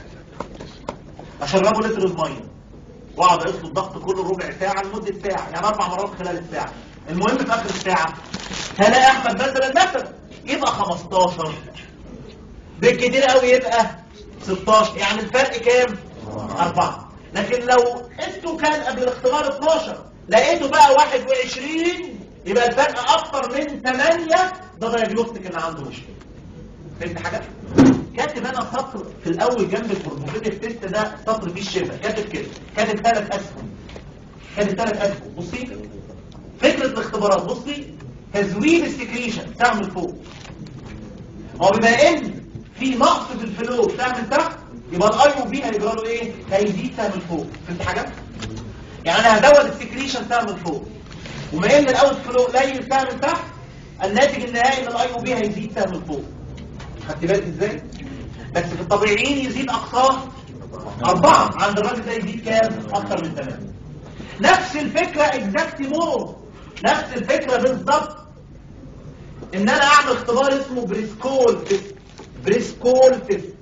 S2: اشربه لتر الميه واقعد اقيس له الضغط كل ربع ساعه لمده ساعه، يعني 4 مرات خلال الساعه. المهم في اخر الساعه هلاقي احمد مثلا يبقى 15، بالكتير قوي يبقى 16، يعني الفرق كام؟ 4. لكن لو انتوا كان قبل الاختبار 12 لقيته بقى 21، يبقى الفرق اكتر من 8، ده دايجنوستيك ان عنده مشكله. فهمت حاجه؟ كاتب انا سطر في الاول جنب البروفوكيتيف تيست ده، سطر فيه الشفا، كاتب كده، كاتب 3 اسهم، كاتب 3 اسهم. بصي فكره الاختبارات، بصي تزويد السكريشن تعمل فوق، هو بما ان في نقص في الفلو تعمل تحت، يبقى الاي او بي هيجرى له ايه؟ هيزيد تعمل فوق. فهمت حاجه؟ يعني انا هزود السكريشن تعمل فوق، وما ان الاوت فلو قليل تعمل تحت، الناتج النهائي ان الاي او بي هيزيد تعمل فوق. خدت بالك ازاي؟ بس في الطبيعيين يزيد اقصاه 4، عند الراجل ده يزيد كام؟ اكتر من 8. نفس الفكره اكزاكت مور، نفس الفكره بالظبط. ان انا اعمل اختبار اسمه بريسكول تيست. بريسكول تيست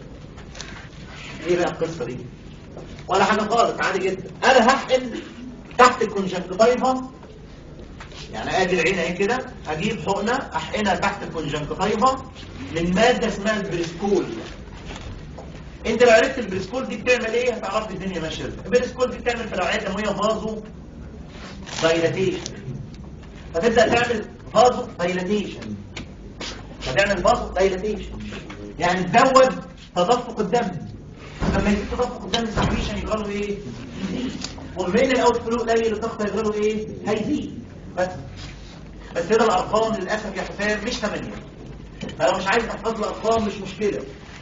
S2: ايه بقى القصه دي؟ ولا حاجه خالص، عادي جدا. انا هحقن تحت الكونجكتيفا، يعني ادي العين اهي كده، هجيب حقنه احقنها تحت الكونجكتيفا من ماده اسمها البريسكول. انت لو عرفت البريسكول دي بتعمل ايه هتعرف الدنيا ماشيه ازاي. البريسكول دي بتعمل في الاوعيه الدمويه فازو دايلاتيشن، فتبدا تعمل فازو دايلاتيشن، فتعمل فازو دايلاتيشن يعني تزود تدفق الدم. لما يزيد تدفق الدم السكريشن يجرى له ايه؟ يزيد. وبما ان الاوت فلو قليل الضغط هيجرى له ايه؟ هيزيد. بس كده الارقام للاسف يا حسام مش 8. فلو مش عايز تحفظ الارقام مش مشكله،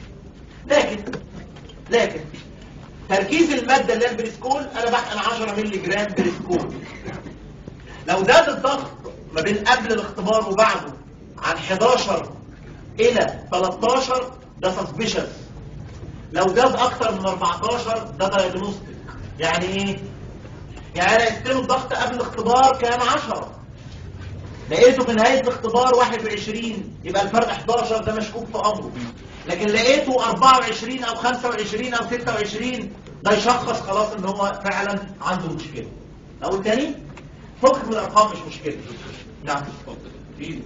S2: لكن تركيز الماده اللي هي البريسكول انا بحقن 10 مللي جرام بريسكول. لو زاد الضغط ما بين قبل الاختبار وبعده عن 11 الى 13 ده سسبيشس. لو زاد اكتر من 14 ده دايجنوستيك. يعني ايه؟ يعني انا قلت له الضغط قبل الاختبار كان 10، لقيته في نهايه الاختبار 21، يبقى الفرق 11، ده مشكوك في امره. لكن لقيته 24 او 25 او 26، ده يشخص خلاص ان هو فعلا عنده مشكله. اقول تاني فك من الارقام مش مشكله. نعم
S3: في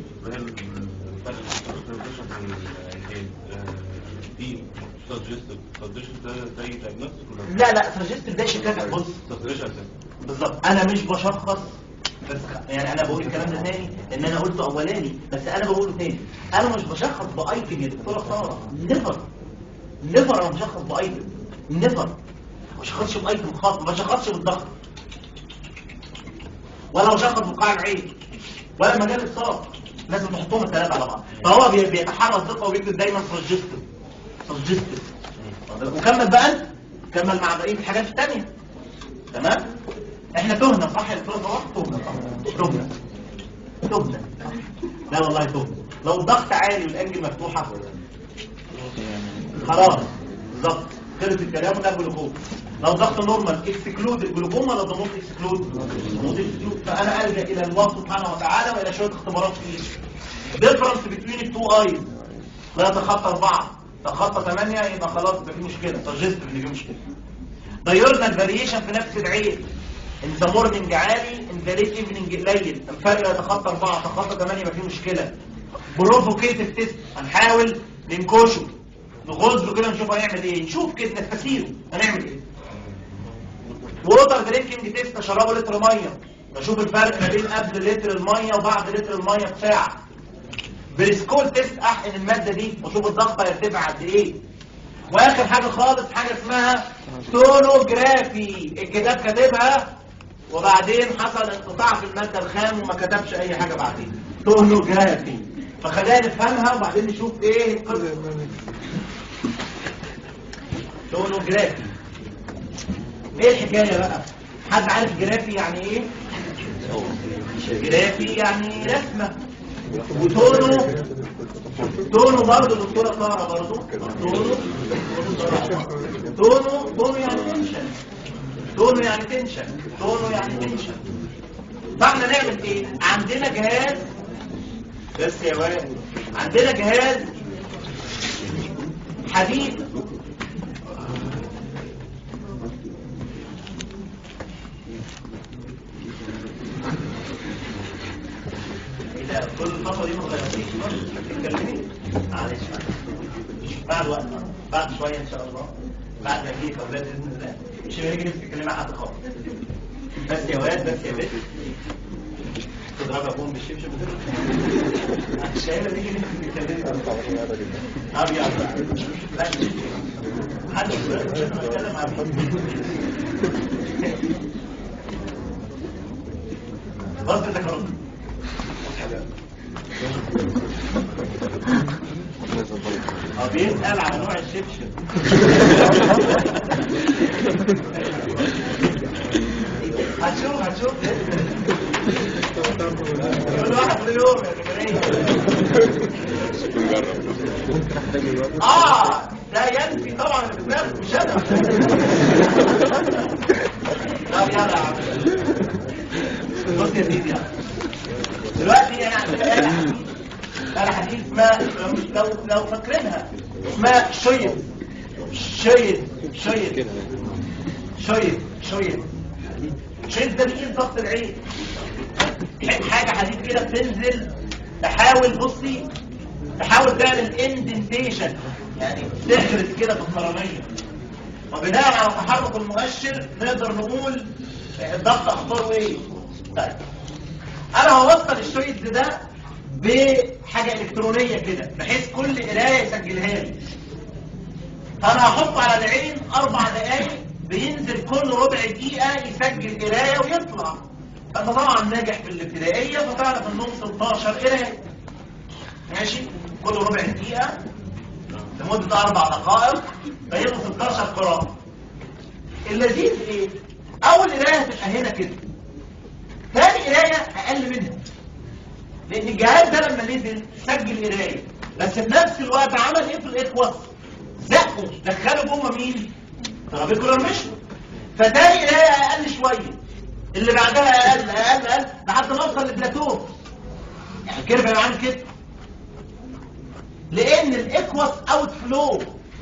S3: دي سجستيف ده زي دايجنوستيك ولا
S2: لا سجستيف ده شكاك. بص بالظبط انا مش بشخص، بس يعني انا بقول الكلام ده تاني ان انا قلته اولاني، بس انا بقوله تاني. انا مش بشخص بايتم يا دكتوره ساره، نيفر انا بشخص بايتم، نيفر ما بشخصش بايتم خاص، ما بشخصش بالضغط ولا بشخص بقاع العين ولا مجال الصوت. لازم تحطهم الثلاثه على بعض. فهو بيتحرى الثقه وبيكتب دايما سجستيف. وكمل بقى انت، كمل مع بقيه الحاجات الثانيه. تمام؟ احنا تهنا صح يا دكتور؟ تهنا صح؟ تهنا لا والله توب. لو الضغط عالي والانجل مفتوحه خلاص بالظبط خلص الكلام وده جلوكوم. لو الضغط نورمال اكسكلود الجلوكوم ولا ضموط اكسكلود؟ ضموط اكسكلود. فانا الجا الى الله سبحانه وتعالى والى شويه اختبارات فيه. ديفرنس بين التو ايز لا يتخطى 4 تخطى 8 يبقى خلاص يبقى في مشكله سجست ان في مشكله. دايورنال فاريشن في نفس العين ان ذا مورنينج عالي ان ذا ليت ايفنينج قليل الفرق يتخطى 4 تخطى 8 يبقى في مشكله. بروفوكيتيف تيست هنحاول ننكشه نغزه كده نشوف هيعمل ايه نشوف كده نفسيره هنعمل ايه. ووتر درينكينج تيست اشربه لتر ميه بشوف الفرق ما بين قبل لتر الميه وبعد لتر الميه بساعه. بريسكول تيست احقن الماده دي واشوف الضغط هيرتفع قد ايه. واخر حاجه خالص حاجه اسمها تونوجرافي الكتاب كاتبها وبعدين حصل انقطاع في الماده الخام وما كتبش اي حاجه بعدين. تونوجرافي فخلينا نفهمها وبعدين نشوف ايه القصه. تونوجرافي ايه الحكايه بقى؟ حد عارف جرافي يعني ايه؟ جرافي يعني رسمه. وتونو برضه دكتوره ساره برضه تونو يعني تنشن. تونو يعني تنشن. فاحنا نعمل ايه؟ عندنا جهاز بس يا ولد عندنا جهاز حديث كل الفترة دي ما غيرتيش تتكلمي معلش بعد وقت بعد شوية ان شاء الله بعد ما يجيك اولاد باذن الله مش هنيجي نتكلم مع حد خالص. بس يا واد بس يا بنت تضرب ابوهم بالشبشب مش هيبقى نيجي نتكلم طب يلا لا حد يتكلم مع بص تكرر بيسأل على نوع الشبشب. هتشوف كل واحد له يوم يا جماعه. ده ينفي طبعا اللي بتنام مش انا. طب يلا يا عم بص يا سيدي دلوقتي انا عندنا آلة حديث اسمها لو فاكرينها اسمها شيد ده بيقيس ضغط العين. حاجة حديث كده بتنزل تحاول تعمل اندنتيشن يعني تحرس كده في القرنية وبناء على تحرك المؤشر نقدر نقول الضغط اخباره ايه. طيب انا هوصل الشيد ده بحاجة الكترونية كده بحيث كل قراية يسجلها لي. فانا هحط على العين 4 دقايق بينزل كل ربع دقيقة يسجل قراية ويطلع. انا طبعا ناجح في الابتدائية فتعرف انهم 16 قراية ماشي كل ربع دقيقة لمدة 4 دقائق فيبقوا 16 قراءة. اللذيذ ايه؟ اول قراية هتبقى هنا كده ثاني قراية اقل منها لان الجهاز ده لما نزل سجل قرايه بس في نفس الوقت عمل ايه في الاخوص زقه دخله جوه مين ترابيكولار مشو فتاني قرايه اقل شويه اللي بعدها اقل لحد ما اوصل لبلاتو يعني كده بقى عامل كده لان الاخوص اوت فلو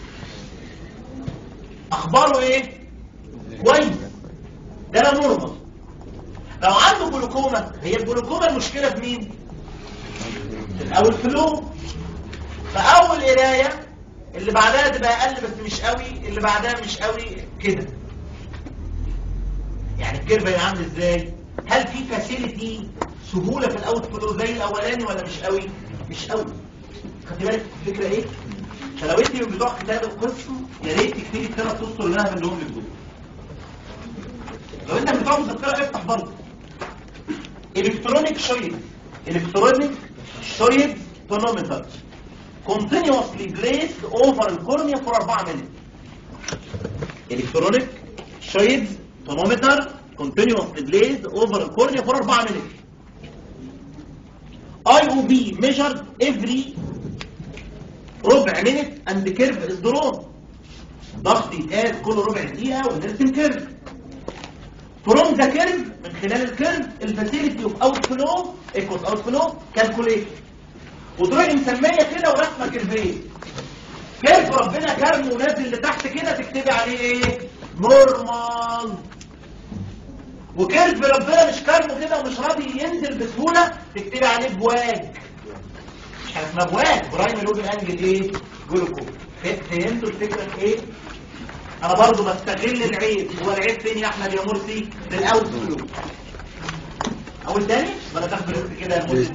S2: اخباره ايه كويس ده لا نورمال. لو عنده جلوكوما هي الجلوكوما المشكله في مين او الفلو. فاول قرايه اللي بعدها تبقى اقل بس مش قوي اللي بعدها مش قوي كده يعني الكيرف هيبقى عامل ازاي. هل في فاسيلتي سهوله في الاوت فلو زي الاولاني ولا مش قوي مش قوي. خدي بالك الفكره ايه. فلو انت من بتوع كتاب القسم يا ريت تكتبي ال3 اسطر اللي انا هقولهم لك دول. لو انت بتوع مذكره افتح برضه الكترونيك شويد تونومتر continuously placed over الكورنيا for 4 minutes. الكترونيك شويد تونومتر continuously placed over الكورنيا for 4 minutes. IOB measured every ربع minute and the curve is drawn. ضغط يتقاس كل ربع دقيقة ونرسم كيرف. from the curve من خلال الكيرف الفاسيلتي اوف اوت فلو ايكوز اوت فلو كالكوليت. وتروحي مسميه كده ورسمه كيرفين. كيرف ربنا كرمه ونازل لتحت كده تكتبي عليه ايه؟ نورمال. وكيرف ربنا مش كرمه كده ومش راضي ينزل بسهوله تكتبي عليه بواج. مش حاجه اسمها بواج، برايم لوبين انجل ايه؟ جلوكو. فهمتوا الفكره في ايه؟ انا برضو بستغل العيب. هو العيب فين يا احمد يا مرسي؟ في الاوت فلو. اول تاني ولا تاخد ريسك كده يا مرسي؟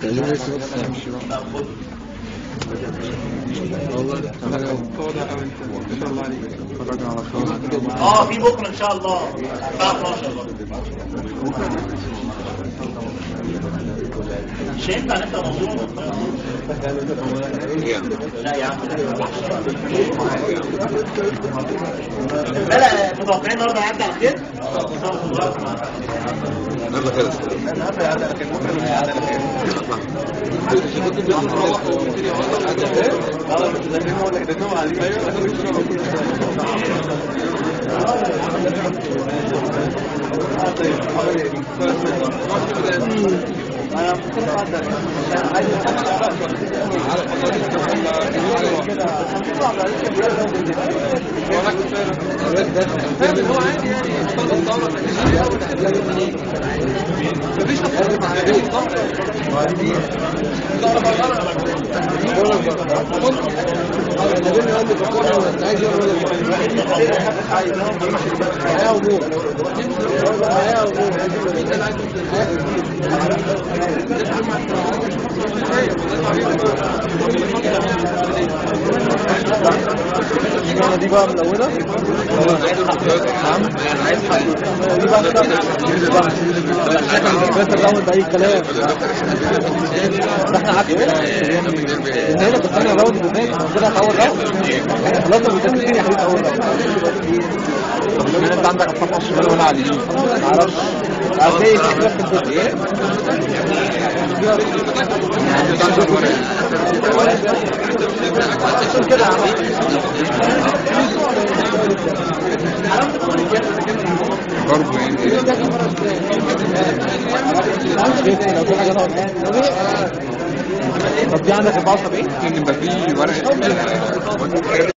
S2: في بكره ان شاء الله الساعه 12 مش هينفع نبدا موضوع. لا يا عم لا متوقعين النهارده هيعدي على خير.
S1: النهارده خلص. دي بقى ملونه. دي بقى الراوند اي كلام. احنا عكس هنا بس انا راوند بالناس كده اول راوند خلاص متفقين يا حبيبي. اول راوند طب انت عندك الصفحه الشمال وانا على اليمين ما اعرفش ايه فكره في البدايه كده برضه طب دي عندك 74 يبقى في ورقه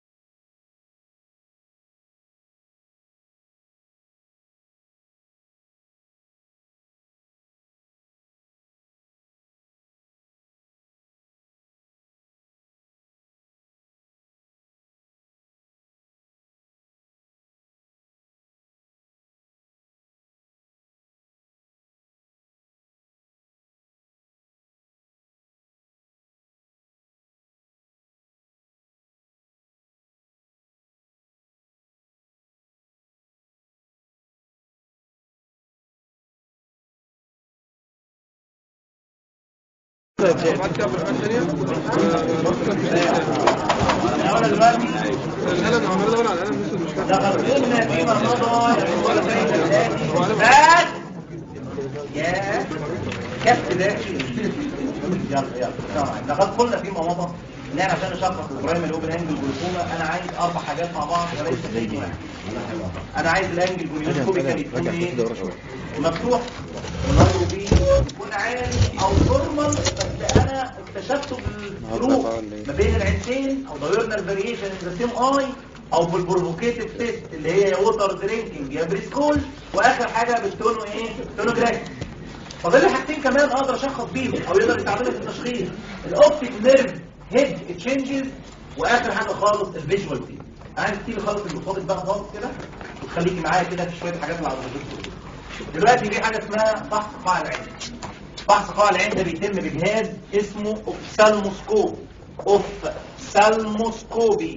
S2: لقد قلنا في مواضع ان احنا عشان نشخص البرايم الاوبن انجل جلوكوما انا عايز 4 حاجات مع بعض وليس شيء واحد. انا عايز الانجل جلوكوميكال يكون ايه؟ مفتوح ونايروبي يكون عالي او نورمال. بس انا اكتشفته بالفروق ما بين العينتين او دايورنال فاريشن ان ذا سيم اي او بالبروفوكيتيف تيست اللي هي يا ووتر درينكينج يا بريسكول. واخر حاجه بالتونو ايه؟ تونوجرافي. فاضل لي حاجتين كمان اقدر اشخص بيهم او يقدر يستعملوا في التشخيص: الاوبتيك نيرف هيد تشينجز، واخر حاجه خالص الفيجوال فيلد. عايز تيجي خالص المفاضل بقى خالص كده وتخليكي معايا كده في شويه حاجات على الريجستر. دلوقتي في حاجه اسمها فحص قاع العين. فحص قاع العين ده بيتم بجهاز اسمه اوفثالموسكوب. اوفثالموسكوبي.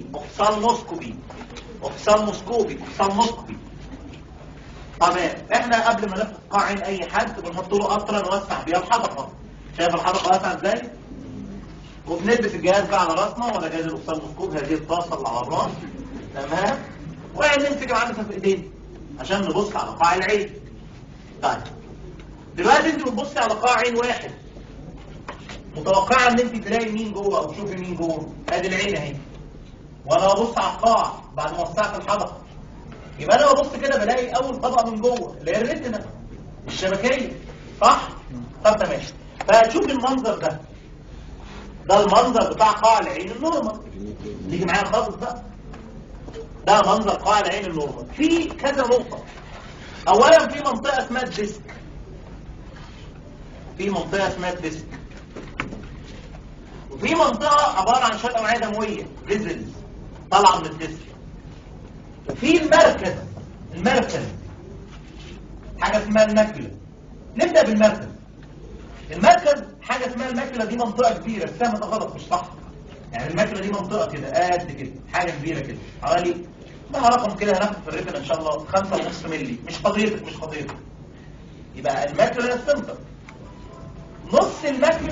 S2: تمام. احنا قبل ما نفتح قاع عين اي حد بنحط له قطره نوسع بيها الحدقه. شايف الحدقه واسعه ازاي؟ وبنلبس الجهاز ده على راسنا ولا جهاز الاوفثالموسكوب، هذه الطاسه اللي على الراس. تمام. ونمسك العدسه في ايدينا عشان نبص على قاع العين. طيب دلوقتي انت بتبصي على قاع عين واحد متوقعه ان انت تلاقي مين جوه او تشوفي مين جوه. ادي العين اهي، وانا ببص على القاع بعد ما وسعت الحدقه، يبقى انا ببص كده بلاقي اول طبقه من جوه اللي هي الريتنا الشبكيه، صح؟ طب تمام. فهتشوف المنظر ده، ده المنظر بتاع قاع العين النورمال. نيجي معايا خالص بقى، ده منظر قاع العين النورمال. في كذا نقطه. اولا في منطقه اسمها الديسك، في منطقه اسمها الديسك، وفي منطقه عباره عن شويه اوعيه دمويه فيزلز طالعه من الديسك، وفي المركز حاجه اسمها الماكيولا. نبدا بالمركز. المركز حاجه اسمها الماكيولا، دي منطقه كبيره. السهم ده غلط مش صح، يعني الماكيولا دي منطقه كده قد كده، حاجه كبيره كده حوالي ده رقم كده هناخد في الريتنا ان شاء الله 5.5 مللي. مش قضيتك. يبقى الماكيولا السنتر. نص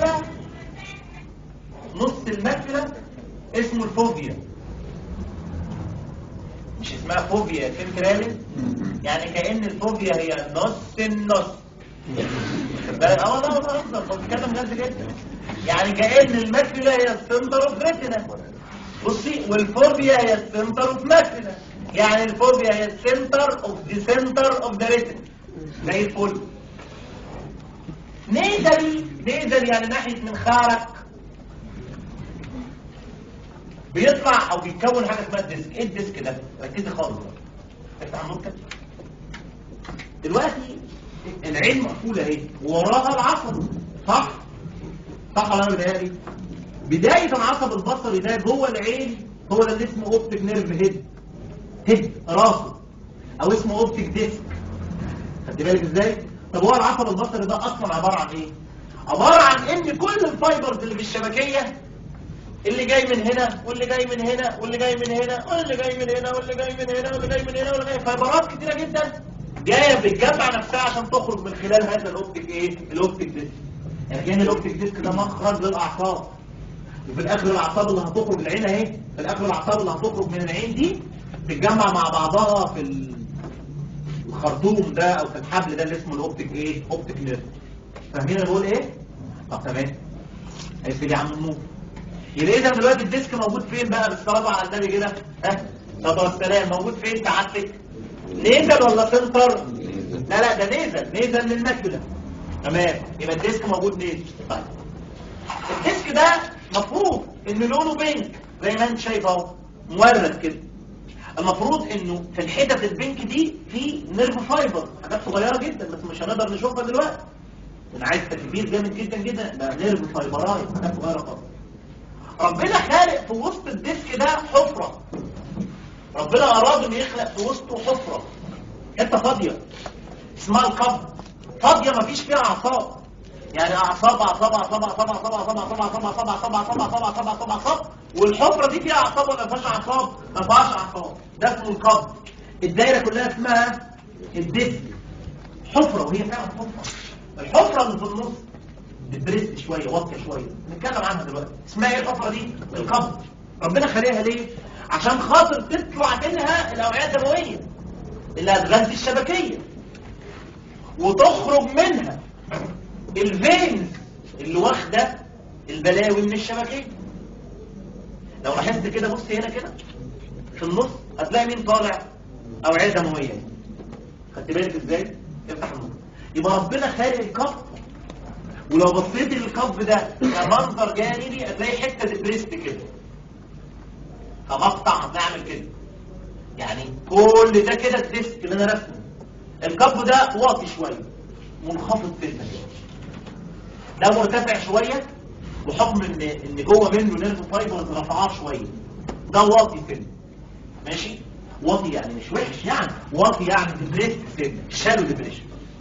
S2: الماكيولا اسمه الفوبيا. مش اسمها فوبيا سنتراليس، يعني كأن الفوبيا هي النص. خد بالك؟ والله بتكلم جد جدا. يعني كأن الماكيولا هي السنتر اوف ريتنا. بصي، والفوبيا هي السنتر اوف ماكيولا، يعني الفوبيا هي السنتر اوف ذا ريتنا. زي الفل. نيزل يعني ناحية منخارك بيطلع او بيتكون حاجه اسمها الديسك. ايه الديسك ده؟ ركزي خالص، افتح النور كده. دلوقتي العين مقفوله اهي ووراها العصب، صح ولا انا بدايه؟ بدايه العصب البصري ده جوه العين هو ده اللي اسمه اوبتيك نيرف هيد راسه، او اسمه اوبتيك ديسك. خدت بالك ازاي؟ طب هو العصب البصري ده اصلا عباره عن ايه؟ عباره عن ان كل الفايبرز اللي في الشبكيه، اللي جاي من هنا واللي جاي من هنا واللي جاي من هنا واللي جاي من هنا واللي جاي من هنا واللي جاي من هنا واللي جاي، فايبرات كتيره جدا جايه بتجمع نفسها عشان تخرج من خلال هذا الاوبتيك الاوبتيك ديسك. يعني كان الاوبتيك ديسك ده مخرج للاعصاب، وفي الاخر الاعصاب اللي هتخرج العين اهي، في الاخر الاعصاب اللي هتخرج من العين دي تتجمع مع بعضها في الخرطوم ده او في الحبل ده اللي اسمه الاوبتيك اوبتيك نيرف. فاهمين انا بقول ايه؟ طب تمام. هيفيد يا عم النور. يبقى اذا دلوقتي الديسك موجود فين بقى بالصلاه على النبي كده؟ طب والسلام موجود فين سعادتك؟ نيزل ولا سنتر؟ لا ده نيزل للماكيولا. تمام، يبقى الديسك موجود نيزل. طيب الديسك ده مفروض ان لونه بينك زي ما انت شايف اهو، مورد كده. المفروض انه في الحتت البينك دي في نيرف فايبر، حاجات صغيره جدا بس مش هنقدر نشوفها دلوقتي. انا عايز تكبير جامد جدا. ده نيرف فايبرايت، حاجات صغيره خالص. ربنا خالق في وسط الديسك ده حفرة. ربنا أراد إنه يخلق في وسطه حفرة، حتة فاضية اسمها القبض. فاضية مفيش فيها أعصاب، يعني أعصاب، والحفرة دي فيها أعصاب ولا ما فيهاش أعصاب؟ ما فيهاش أعصاب. ده اسمه القبض. الدايرة كلها اسمها الديسك. حفرة، وهي فعلا حفرة. الحفرة اللي في النص بتبرد شويه، واطيه شويه، نتكلم عنها دلوقتي. اسمها ايه الحفره دي؟ القبض. ربنا خليها ليه؟ عشان خاطر تطلع منها الاوعيه الدمويه اللي هتغذي الشبكيه، وتخرج منها الفينز اللي واخده البلاوي من الشبكيه. لو لاحظت كده، بص هنا كده في النص هتلاقي مين طالع؟ اوعيه دمويه. خدت بالك ازاي؟ افتح النور. يبقى ربنا خالق القبض، ولو بصيت للقبض ده كمنظر جانبي هتلاقي حته ديبريست كده، كمقطع هنعمل كده. يعني كل ده كده الديسك اللي انا رسمه. القبض ده واطي شويه، منخفض سنه. ده مرتفع شويه بحكم ان جوه منه نيرف فايبرز رفعاه شويه. ده واطي سنه، ماشي؟ واطي يعني مش وحش، يعني واطي يعني ديبريست سنه، شالو ديبريشن.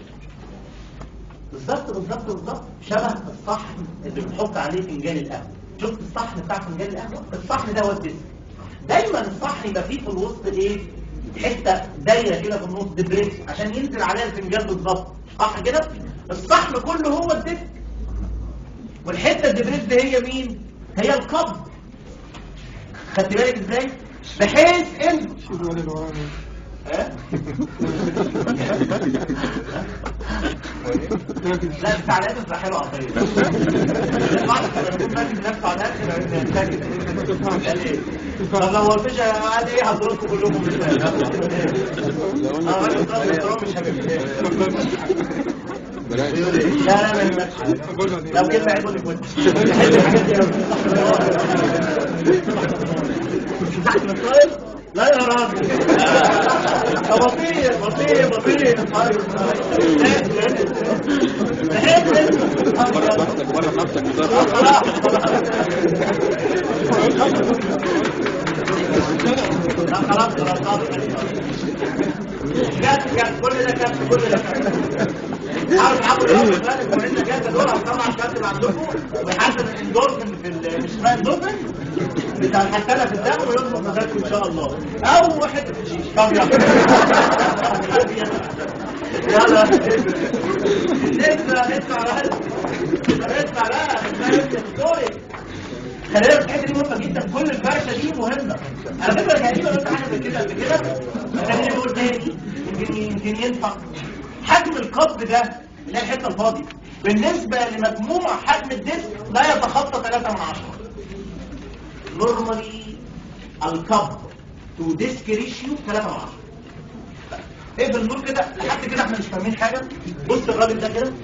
S2: بالظبط شبه الصحن اللي بنحط عليه فنجان القهوه. شفت الصحن بتاع فنجان القهوه؟ الصحن ده هو الديسك. دايما الصحن يبقى فيه في الوسط ايه؟ حته دايره كده في النص ديبريس عشان ينزل عليها الفنجان بالظبط، صح كده؟ الصحن كله هو الديسك، والحته الديبريس دي هي مين؟ هي القبض. خدت بالك ازاي؟ بحيث ان لا التعليقات بتبقى حلوه عطيه. بعد ما يكون ماسك نفسه على الاخر طب لو الفيش قال ايه هضربكم كلكم مش فاهم. انا راجل مش هبقى لا ما يهمكش. لو كلمه عيب لي كنت بحب الحاجات دي تحت الطاير. لا يا راجل بطيء بطيء بطيء
S1: ولا نفسك
S2: خلاص كل ده عارف عمرو بالك وانت جاي دول هتطلع الكابتن عندكم ويحسن الاندورفين في مش اسمها اندورفين بتاع الحسنه في الدم ويظبط مزاجكم ان شاء الله او واحد في الشيش. طب يلا نسمع بقى خلينا الحته دي مهمه جدا. كل الفرشه دي مهمه على فكره. تقريبا قلت حاجه زي كده قبل كده خليني اقول تاني يمكن ينفع. حجم القبض ده اللي هي الحته الفاضيه بالنسبه لمجموع حجم الديسك لا يتخطى 3/10. نورمالي القبض تو ديسك ريشيو 3/10. ايه بالنور كده لحد كده احنا مش فاهمين حاجه. بص الراجل ده كده،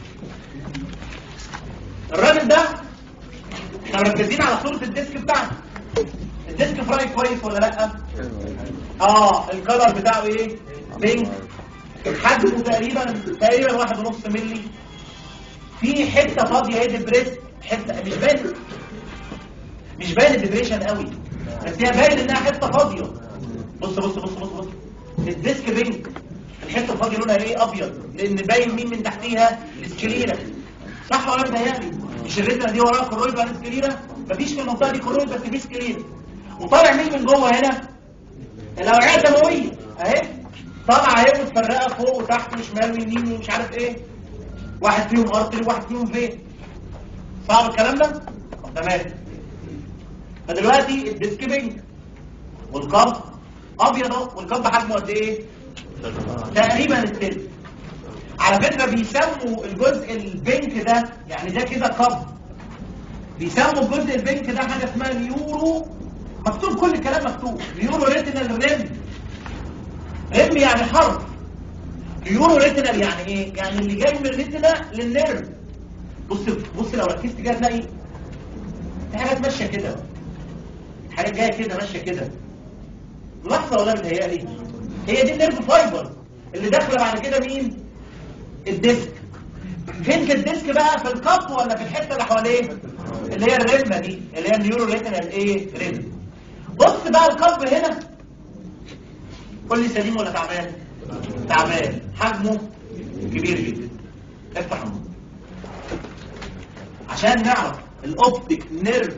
S2: الراجل ده احنا مركزين على صوره الديسك بتاعنا. الديسك فراي كويس ولا لا؟ الكلر بتاعه ايه؟ بينك. حجمه تقريبا 1.5 مللي. في حته فاضيه اهي ديبريس، حته مش باين الديبريشن قوي بس هي باين انها حته فاضيه. بص الديسك بينك، الحته الفاضيه لونها ايه؟ ابيض، لان باين مين من تحتيها؟ السكليره. صح ولا متهيألي؟ مش الريتنا دي وراها كرويد ولا سكليره؟ مفيش في المنطقه دي كرويد بس في سكليره. وطالع مين من جوه هنا؟ الاوعيه الدمويه اهي طالعه اهي متفرقه فوق وتحت وشمال ويمين ومش عارف ايه. واحد فيهم ارتري وواحد فيهم فين. صعب الكلام ده؟ تمام. فدلوقتي الديسك بينك والقبض ابيض اهو، والقبض حجمه قد ايه؟ تقريبا الثلث. على فكره بيسموا الجزء البينك ده، يعني ده كده قبض، بيسموا الجزء البينك ده حاجه اسمها نيورو. مكتوب كل الكلام مكتوب. نيورو ريتينال ريم يعني حرف. نيورو ريتينال يعني ايه؟ يعني اللي جاي من الريتينا للنيرف. بص لو ركزت كده هتلاقي في حاجات ماشيه كده، حاجات جايه كده ماشيه كده. لحظه ولا متهيألي؟ هي دي النيرف فايبر اللي داخله بعد كده مين؟ الديسك. فين الديسك بقى؟ في القبض ولا في الحته اللي حواليه اللي هي الريمه دي اللي هي النيورو ريتينال ايه؟ ريم. بص بقى القبض هنا، قول لي سليم ولا تعبان؟ تعبان. حجمه كبير جدا. افتح النور عشان نعرف الاوبتيك نيرف،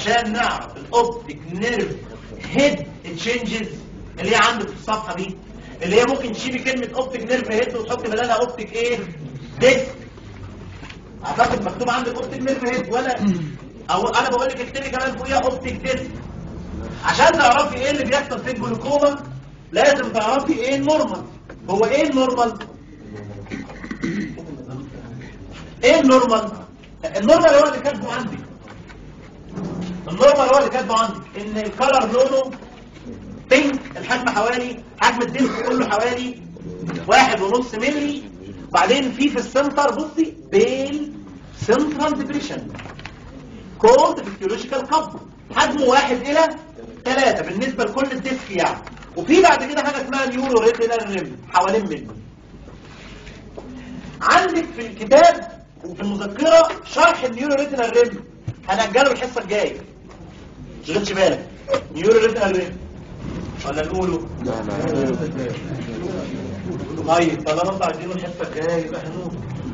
S2: هيد تشينجز اللي هي عندك في الصفحه دي، اللي هي ممكن تشيلي كلمه اوبتيك نيرف هيد وتحط بدلها اوبتيك ايه؟ ديسك. اعتقد مكتوب عندك اوبتيك نيرف هيد ولا او انا بقول لك اكتبي كمان فوقيها اوبتيك ديسك. عشان تعرفي ايه اللي بيحصل في الجلوكوما لازم تعرفي ايه النورمال. هو ايه النورمال؟ ايه النورمال؟ النورمال هو اللي كاتبه عندك. ان الكلر لونه بينك، الحجم حجم الديسك كله حوالي 1.5 مللي. بعدين في السنتر بصي بيل سنترال ديبريشن كولد فيسيولوجيكال قبض، حجمه 1:3 بالنسبه لكل الديسك يعني. وفي بعد كده حاجه اسمها نيورو ريتينال ريم حوالين منه. عندك في الكتاب وفي المذكره شرح النيورو ريتينال ريم، هنأجله الحصه الجايه. مش بالك نيورو ريتينال ريم ولا نقوله؟ طيب طالما انتوا عايزينه الحصه الجايه يبقى هنقول.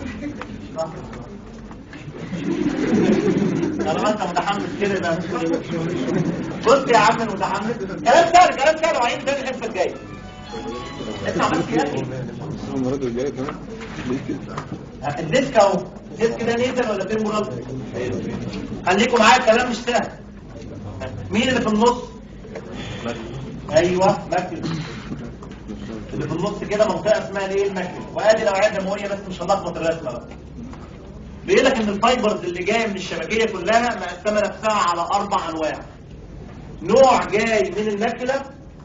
S2: طالما انت متحمس كده يبقى بص يا عم المتحمس كلام سهل وعين تاني الحصه الجايه. انت عملت كده المره الجايه كمان الديسك اهو. الديسك ده نيزل ولا فين مربع؟ خليكم معايا الكلام مش سهل. مين اللي في النص؟ ايوه مركز. اللي في النص كده منطقه اسمها الايه الماكيولا، وادي الاوعيه الدمويه بس مش هنلخبط الرسمه بقى. بيقول لك ان الفايبرز اللي جايه من الشبكيه كلها مقسمه نفسها على 4 انواع. نوع جاي من الماكيولا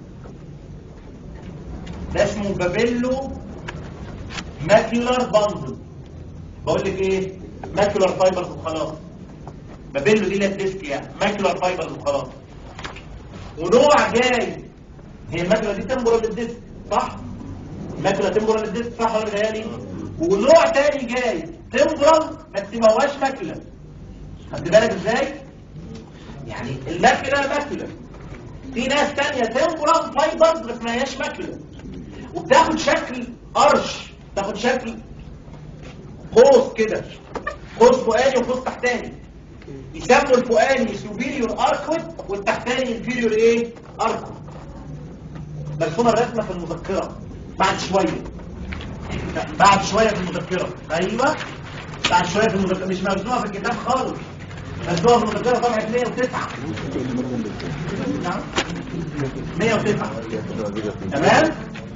S2: ده اسمه بابيلو ماكيولار باندل. بقول لك ايه؟ ماكيولار فايبرز وخلاص. بابيلو دي لا ديسك يعني ماكيولار فايبرز وخلاص. ونوع جاي، هي الماكيولا دي تمبرال للديسك صح؟ الماكيولا تمبرال للديسك صح ولا غالي؟ ونوع تاني جاي تمبرال بس ما هواش ماكيولا. خدت بالك ازاي؟ يعني الماكيولا ماكيولا، في ناس تانية تمبرال فايبرز بس ما هياش ماكيولا، وبتاخد شكل قرش، تاخد شكل قوس كده، قوس فوقاني وقوس تحتاني. يسموا الفوقاني سوبيريور اركوت والتحتاني انفيريور ايه؟ اركوت. مرسومه الرسمه في المذكره بعد شويه. بعد شويه في المذكره. ايوه بعد شويه في المذكره، مش مرسومه في الكتاب خالص. مرسومه في المذكره صفحه 109. نعم 109 تمام؟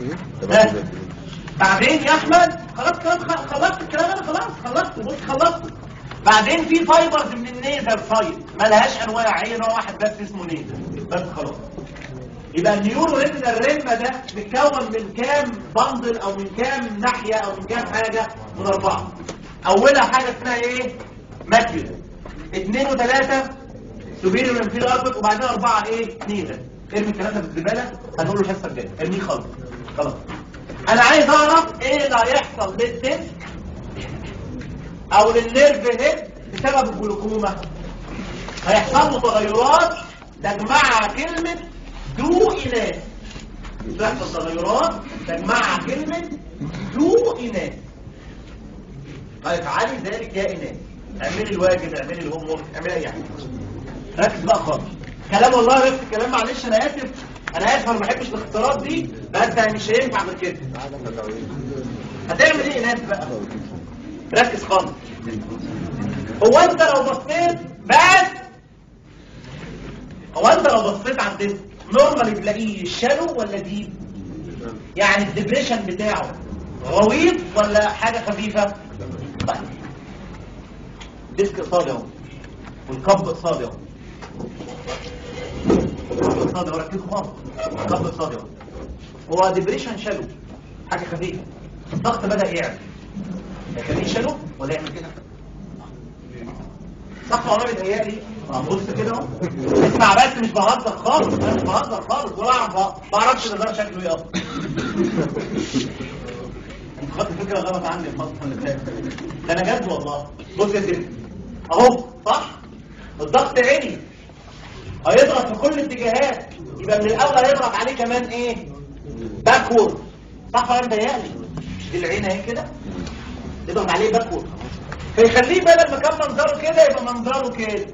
S2: بعدين يا احمد خلاص خلصت الكلام، انا خلصت بص خلصت. بعدين في فايبرز من النيزل سايد مالهاش انواع، هي نوع واحد بس اسمه نيزل بس خلاص. يبقى النيورو ريتنال ريما ده متكون من كام باندل او من كام ناحيه او من كام حاجه؟ من 4. اولها حاجه اسمها ايه؟ ماكيولا. 2 و3 سوبيريور انفيريور اركوت، وبعدين 4 ايه؟ نيزل. ارمي الكلام ده في الزباله، هنقول له الحصه الجايه ارميه خالص. خلاص انا عايز اعرف ايه اللي هيحصل للديسك او للنيرف هيد بسبب الجلوكوما. هيحصل له تغيرات تجمعها كلمه دو إناث. تحصل تغيرات تجمعها كلمه دو إناث. هيفعلي ذلك يا إناث. اعملي الواجب، اعملي الهوم ورك، اعملي اي حاجه. ركز بقى خالص. كلام والله بس الكلام، معلش انا اسف انا ما بحبش الاختصارات دي، بس مش هينفع غير كده. هتعمل ايه الناس بقى؟ ركز خالص. هو انت لو بصيت على الديسك نورمالي تلاقيه شالو ولا ديب؟ يعني الديبريشن بتاعه غويط ولا حاجه خفيفه؟ طيب ديسك قصادي اهو والكب قصادي اهو. قصادي اهو، ركزوا خالص. الكب قصادي اهو. هو ديبريشن شالو حاجه خفيفه. الضغط بدا يعلى، يخليه شالو ولا يعمل كده؟ صح ولا بيتهيألي؟ بص كده اهو. اسمع بس، مش بهزر خالص، انا مش بهزر خالص ولا بعرفش ده شكله ايه اصلا. انت خدت فكره غلط عني الفتره اللي فاتت. ده انا جد والله. بص يا سيدي اهو، صح؟ الضغط عالي هيضغط في كل الاتجاهات، يبقى من الاول هيضغط عليه كمان ايه؟ باكورد. صح ولا بيتهيألي؟ مش العين اهي كده يضغط عليه باكورد، فيخليه بدل ما كان منظره كده يبقى منظره كده.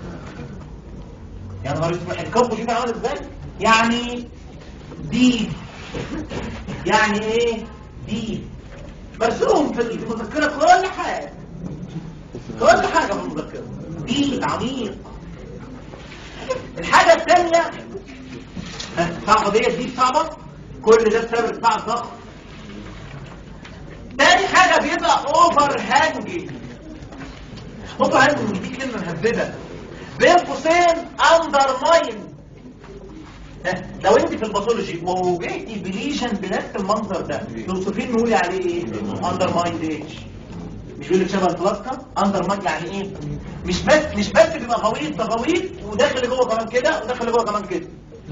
S2: يا نهار اسود، الكب كده عامل ازاي؟ يعني دي يعني ايه؟ دي مرسوم في المذكره كل حاجه، كل حاجه في المذكره دي عميق. الحاجه الثانيه صعبه، دي صعبه، كل ده بسبب بتاع الضغط. تاني حاجه بيبقى اوفر هانجنج. اوفر هانجنج دي كلمه مهببه بين قوسين اندر ماين. لو انت في الباثولوجي ووجهتي بليشن بنفس المنظر ده توصفين نقولي عليه ايه؟ اندر مايند ايج. مش بيقول لك شبه البلاسكا؟ اندر مايند يعني ايه؟ مش بس بيبقى غويط، ده غويط وداخل جوه كمان كده وداخل جوه كمان كده.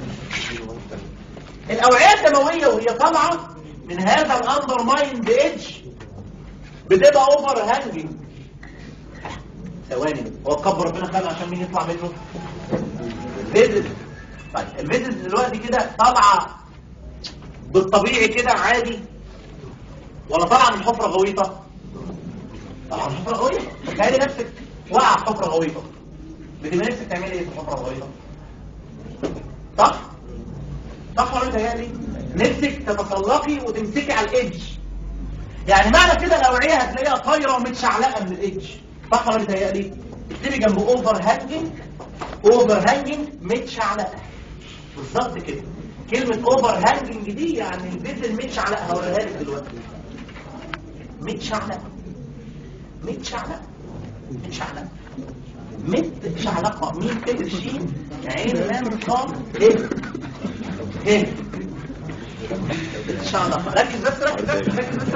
S2: الاوعيه الدمويه وهي طالعه من هذا الاندر مايند ايج بتبقى اوفر هانجنج. ثواني، هو كبر ربنا خلق عشان مين يطلع منه؟ الفيزز. طيب الفيزز دلوقتي كده طالعه بالطبيعي كده عادي ولا طالعه من حفره غويطه؟ طالعه من حفره غويطه. تخيلي نفسك واقعه في حفره غويطه، بتبقى نفسك تعملي ايه في الحفره الغويطه؟ صح؟ صح ولا متهيألي؟ نفسك تتسلقي وتمسكي على الايدج. يعني معنى كده الاوعيه هتلاقيها طايره ومتشعلقه من الايدج. صح ولا متهيألي؟ اكتبي جنب اوفر هانجنج، اوفر هانجنج متشعلقه بالظبط كده. كلمة اوفر هانجنج دي يعني الفيزل متشعلق، هوريها لك دلوقتي. متشعلق متشعلق متشعلق متشعلقة، مين كتب شين عين لام قام ايه ايه متشعلقة. ركز بس ركز بس ركز بس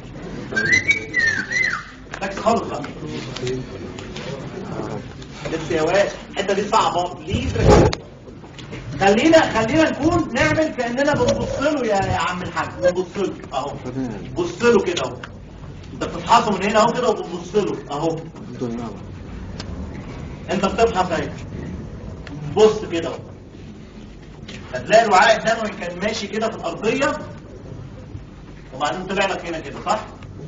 S2: ركز خالص بقى. لسه يا واد الحته دي صعبه بليز ركز. خلينا نكون نعمل كاننا بنبص له يا عم الحاج، بنبص له اهو، بص له كده اهو، انت بتفحصه من هنا اهو كده وبتبص له اهو، انت بتفحص اهي، بص كده اهو، هتلاقي الوعاء الدموي كان ماشي كده في الارضيه وبعدين طلع لك هنا كده، صح؟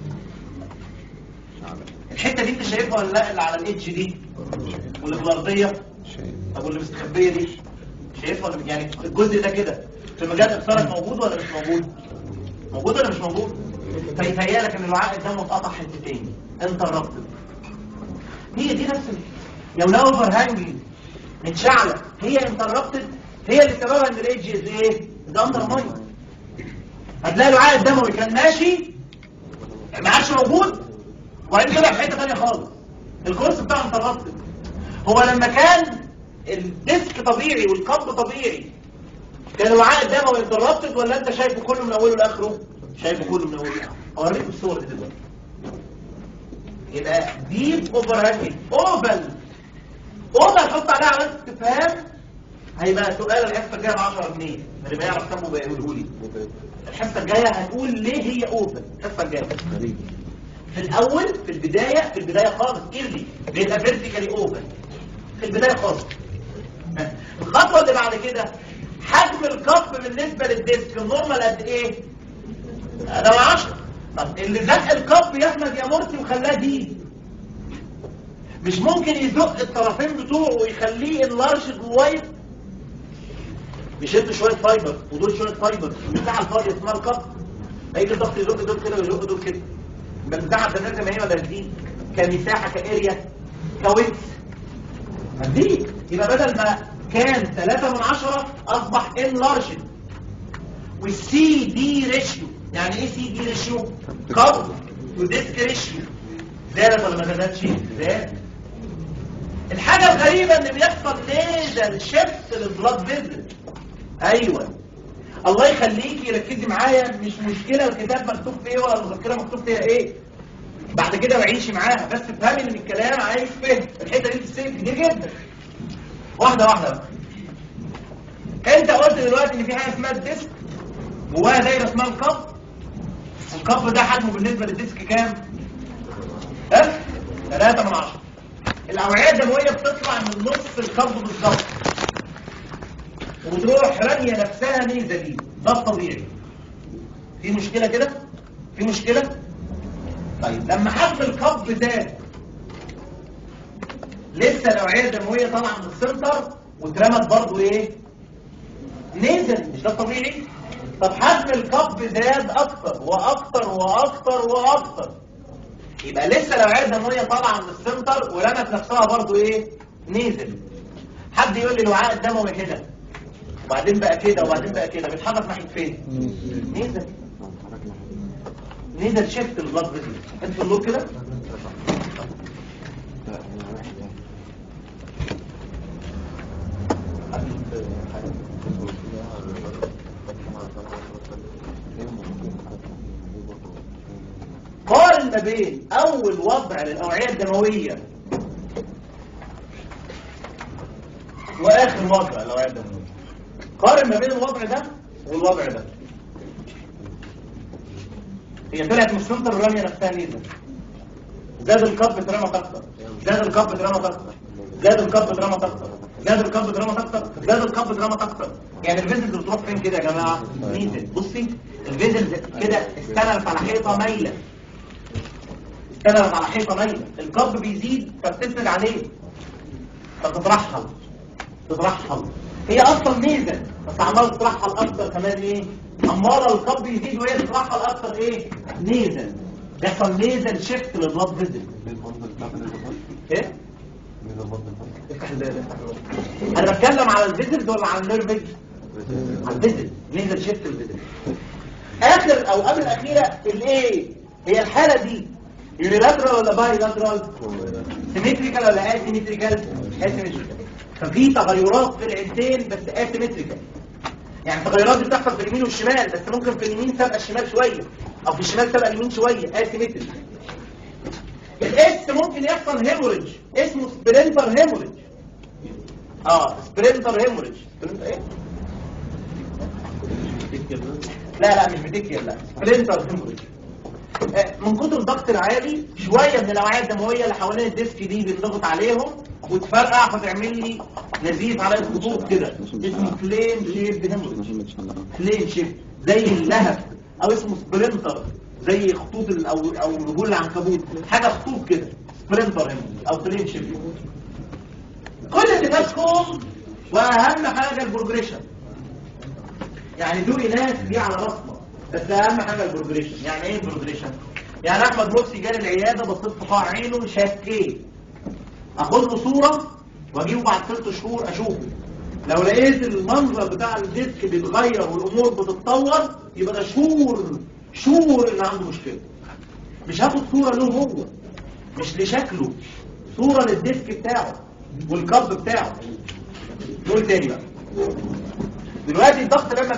S2: الحته دي انت شايفها ولا لا؟ اللي على الاتش دي واللي في الارضيه، طب واللي مستخبيه دي شايفها ولا يعني الجزء ده كده في مجال ابصارك موجود ولا مش موجود؟ موجود ولا مش موجود؟ فيتهيألك ان الوعاء الدموي اتقطع حتتين، انت الربط هي دي نفس لو اوفر هانجنج متشعلق، هي انتربتد، هي اللي سببها ان الايدج ايه؟ ده اندر ماين. هتلاقي الوعاء الدموي كان ماشي ما عادش موجود وبعدين طلع في حته ثانيه خالص، الكورس بتاعه انتربتد. هو لما كان الديسك طبيعي والقبض طبيعي كان الوعاء الدموي انتربتد ولا انت شايفه كله من اوله لاخره؟ شايفه كله من اوله لاخره. اوريكم الصور دي دلوقتي. يبقى ديب اوفر هانجنج اوفل حط عليها علامه استفهام، هيبقى سؤال الحصه الجايه ب 10 جنيه، اللي بيعرف كام بيقوله لي. الحصه الجايه هنقول ليه هي اوفل. الحصه الجايه في الاول في البدايه خالص ايرلي بيبقى فيرتيكالي اوفل في البدايه خالص. الخطوه اللي بعد كده حجم الكف بالنسبه للديسك النورمال قد ايه؟ ده 10. طب اللي زق الكف يا احمد يا مرسي وخلاه دي مش ممكن يزق الطرفين بتوعه ويخليه انلارج وايد؟ بيشد شويه فايبر ودول شويه فايبر، المساحه الفاضيه اسمها الكف، هيجي الضغط يزق دول كده ويزق دول كده، يبقى المساحه هتنزل زي ما هي ولا هتزيد؟ كمساحه كاريا كويتس هتزيد. يبقى بدل ما كان 3/10 اصبح انلارج. والسي دي ريشيو، يعني ايه سي دي ريشيو؟ كف وديسك ريشيو، زادت ولا ما زادتش؟ زاد. الحاجه الغريبه ان بيحصل نيزل شيفت للبلاد فيزل. ايوه الله يخليكي ركزي معايا، مش مشكله الكتاب مكتوب فيه ولا المذكره مكتوب فيها ايه، بعد كده وعيشي معاها، بس افهمي ان الكلام عايز فهم. الحته دي بتستفيد كتير جدا. واحده واحده بقى. انت قلت دلوقتي ان في حاجه اسمها الديسك جواها دايره اسمها الكف، الكف ده حجمه بالنسبه للديسك كام؟ 3/10. الاوعيه الدمويه بتطلع من نص الكف بالظبط وتروح راميه نفسها نيزلي، ده الطبيعي. في مشكله كده؟ في مشكله؟ طيب لما حجم الكف زاد لسه الاوعيه الدمويه طالعه من السنتر واترمت برضه ايه؟ نزل، مش ده الطبيعي؟ طب حجم الكف زاد اكتر واكتر واكتر واكتر، يبقى لسه الاوعيه الدمويه طالعه من السنتر ورمت نفسها برضه ايه؟ نزل. حد يقول لي الوعاء الدموي كده وبعدين بقى كده وبعدين بقى كده بيتحرك ناحيه فين؟ نزل شيفت البلاد فيزل. انت في النور كده قارن ما بين اول وضع للاوعيه الدمويه واخر وضع للاوعيه الدمويه. قارن ما بين الوضع ده والوضع ده. هي طلعت من السنتر وراميه نفسها نيزل، زاد الكف اترمت اكتر، زاد الكف اترمت اكتر، زاد الكف اترمت اكتر، زاد الكف اترمت اكتر، زاد الكف اترمت اكتر. يعني الفيزلز بتروح فين كده يا جماعه؟ نيزل. بصي الفيزلز كده استلمت على حيطه مايله، استلمت على حيطه مايله، الكف بيزيد فبتسند عليه فتترحل تترحل. هي اصلا نيزل بس عماله تترحل اكتر كمان ايه؟ عماله الكف يزيد وهي تترحل اكتر ايه؟ نيزل. بيحصل نيزل شيفت للبلاد فيزل. ايه؟ افتح الباب. انا بتكلم على الفيزلز ولا على النيرفز؟ على الفيزل، نزل شيفت الفيزل. اخر او قبل الاخيره الايه هي الحاله دي يونيلاترال ولا بايلاترال؟ سيمتريكال ولا اسيمتريكال؟ اسيمتريكال. ففي تغيرات في العينتين بس اسيمتريكال. يعني التغيرات دي بتحصل في اليمين والشمال، بس ممكن في اليمين سابقه الشمال شويه او في الشمال سابقه اليمين شويه، اسيمتريكال. الاس ممكن يحصل هيموريدج اسمه سبرينتر هيموريدج. سبرينتر هيموريدج. ايه؟ لا مش بتكير، لا سبرينتر هيموريدج. من كتر الضغط العالي شويه من الاوعيه الدمويه اللي حوالين الديسك دي بتضغط عليهم وتفرقع فتعمل لي نزيف على الخطوط كده، اسمه فليم شيب هيموريدج. فليم شيب زي اللهب، او اسمه سبرينتر زي خطوط او رجول العنكبوت، حاجه خطوط كده، سبرينتر هيموريدج او فليم شيب. كل اللي فاتكم واهم حاجه البروجريشن. يعني دول ناس دي على راسنا، بس اهم حاجه البروجريشن. يعني ايه البروجريشن؟ يعني احمد مرسي جالي العياده، بصيت في قاع عينه شكيت، اخد له صوره واجيبه بعد 6 شهور اشوفه. لو لقيت المنظر بتاع الديسك بيتغير والامور بتتطور يبقى ده شهور اللي عنده مشكله. مش هاخد صوره له هو، مش لشكله، صوره للديسك بتاعه والكب بتاعه. نقول تاني بقى. دلوقتي الضغط لما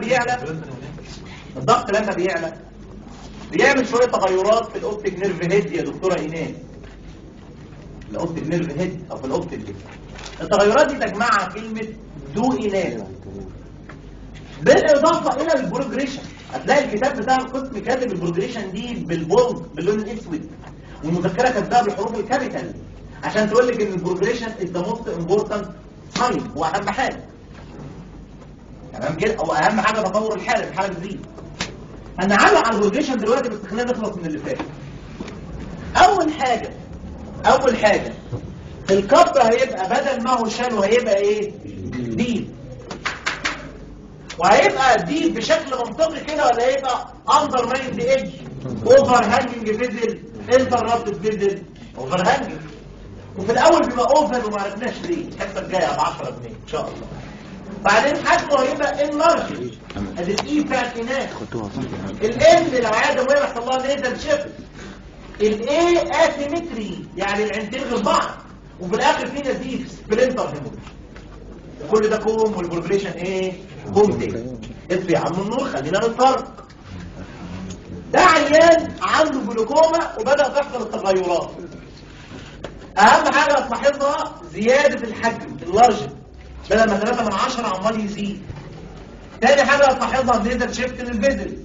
S2: بيعلى بيعمل شويه تغيرات في الاوبتيك نيرف هيد يا دكتوره ايمان. الاوبتيك نيرف هيد او في الاوبتيك هيد. التغيرات دي تجمعها كلمه دوئينات، بالاضافه الى البروجريشن. هتلاقي الكتاب بتاع القسم كاتب البروجريشن دي بالبولد باللون الاسود، والمذكره كاتباها بالحروف الكابيتال عشان تقول لك ان البروجريشن از ذا موست امبورتنت ساين، هو اهم حاجه. تمام كده؟ او اهم حاجه تطور الحاله بتزيد. هنعلق على البروجريشن دلوقتي بس خلينا نخلص من اللي فات. اول حاجه الكب هيبقى بدل ما هو شالو هيبقى ايه؟ ديب. وهيبقى ديب بشكل منطقي كده ولا هيبقى اندر مايند ايدج، اوفر هانجنج فيزل، انترابتد فيزل، اوفر هانجنج. وفي الاول بيبقى اوفر وما عرفناش ليه. الحصه الجايه ب 10 جنيه ان شاء الله. بعدين حجمه هيبقى انلارج، ادي الاي بتاعت هناك. الان لو عاد وين يحصل لها نيزل شيفت. الاي اسيمتري يعني العينتين غير بعض، وفي الاخر في نزيف سبلنتر هيموريدج. كل ده كوم والبروجريشن ايه؟ كوم تاني. اطفي يا عم النور خلينا نتفرق. ده عيان عنده جلوكوما وبدأ تحصل التغيرات. اهم حاجه تلاحظها زياده الحجم اللارج، بدل ما 3 من 10 عمال يزيد. تاني حاجه تلاحظها نزل شيفت للفيزل.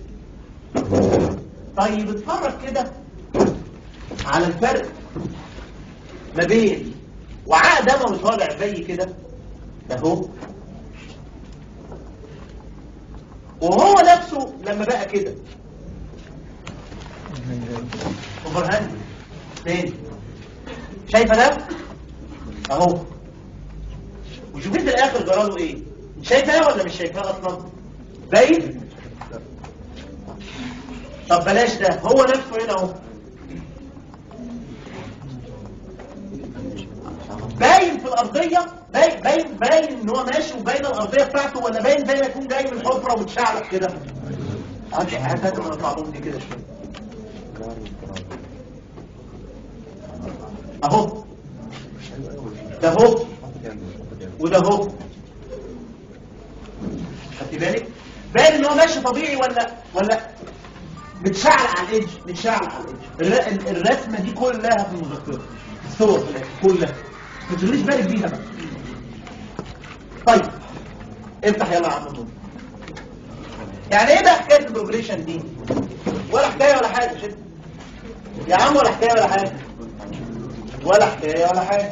S2: طيب اتفرج كده على الفرق ما بين وعاء دموي طالع زي كده اهو، وهو نفسه لما بقى كده اوفر هاند تاني. شايفه ده اهو، وشوفين في الاخر جراله ايه. شايفاه ولا مش شايفاه اصلا؟ باين. طب بلاش ده، هو نفسه هنا اهو باين في الارضيه. باين ان هو ماشي وباين الارضيه بتاعته، ولا باين زي ما يكون جاي من الحفره ومتشعلق كده. هات من الطاعون دي كده شويه اهو، ده اهو وده اهو. خدتي بالك؟ باين ان هو ماشي طبيعي ولا متشعلق على الايدج. متشعلق على الايدج. الرسمه دي كلها في المذكره، الصور كلها ما تشغليش بالك بيها بقى. طيب افتح يلا يا عم النور. يعني ايه بقى حكايه البروجريشن دي؟ ولا حكايه ولا حاجه شد يا عم، ولا حكايه ولا حاجه، ولا حكايه ولا حاجه،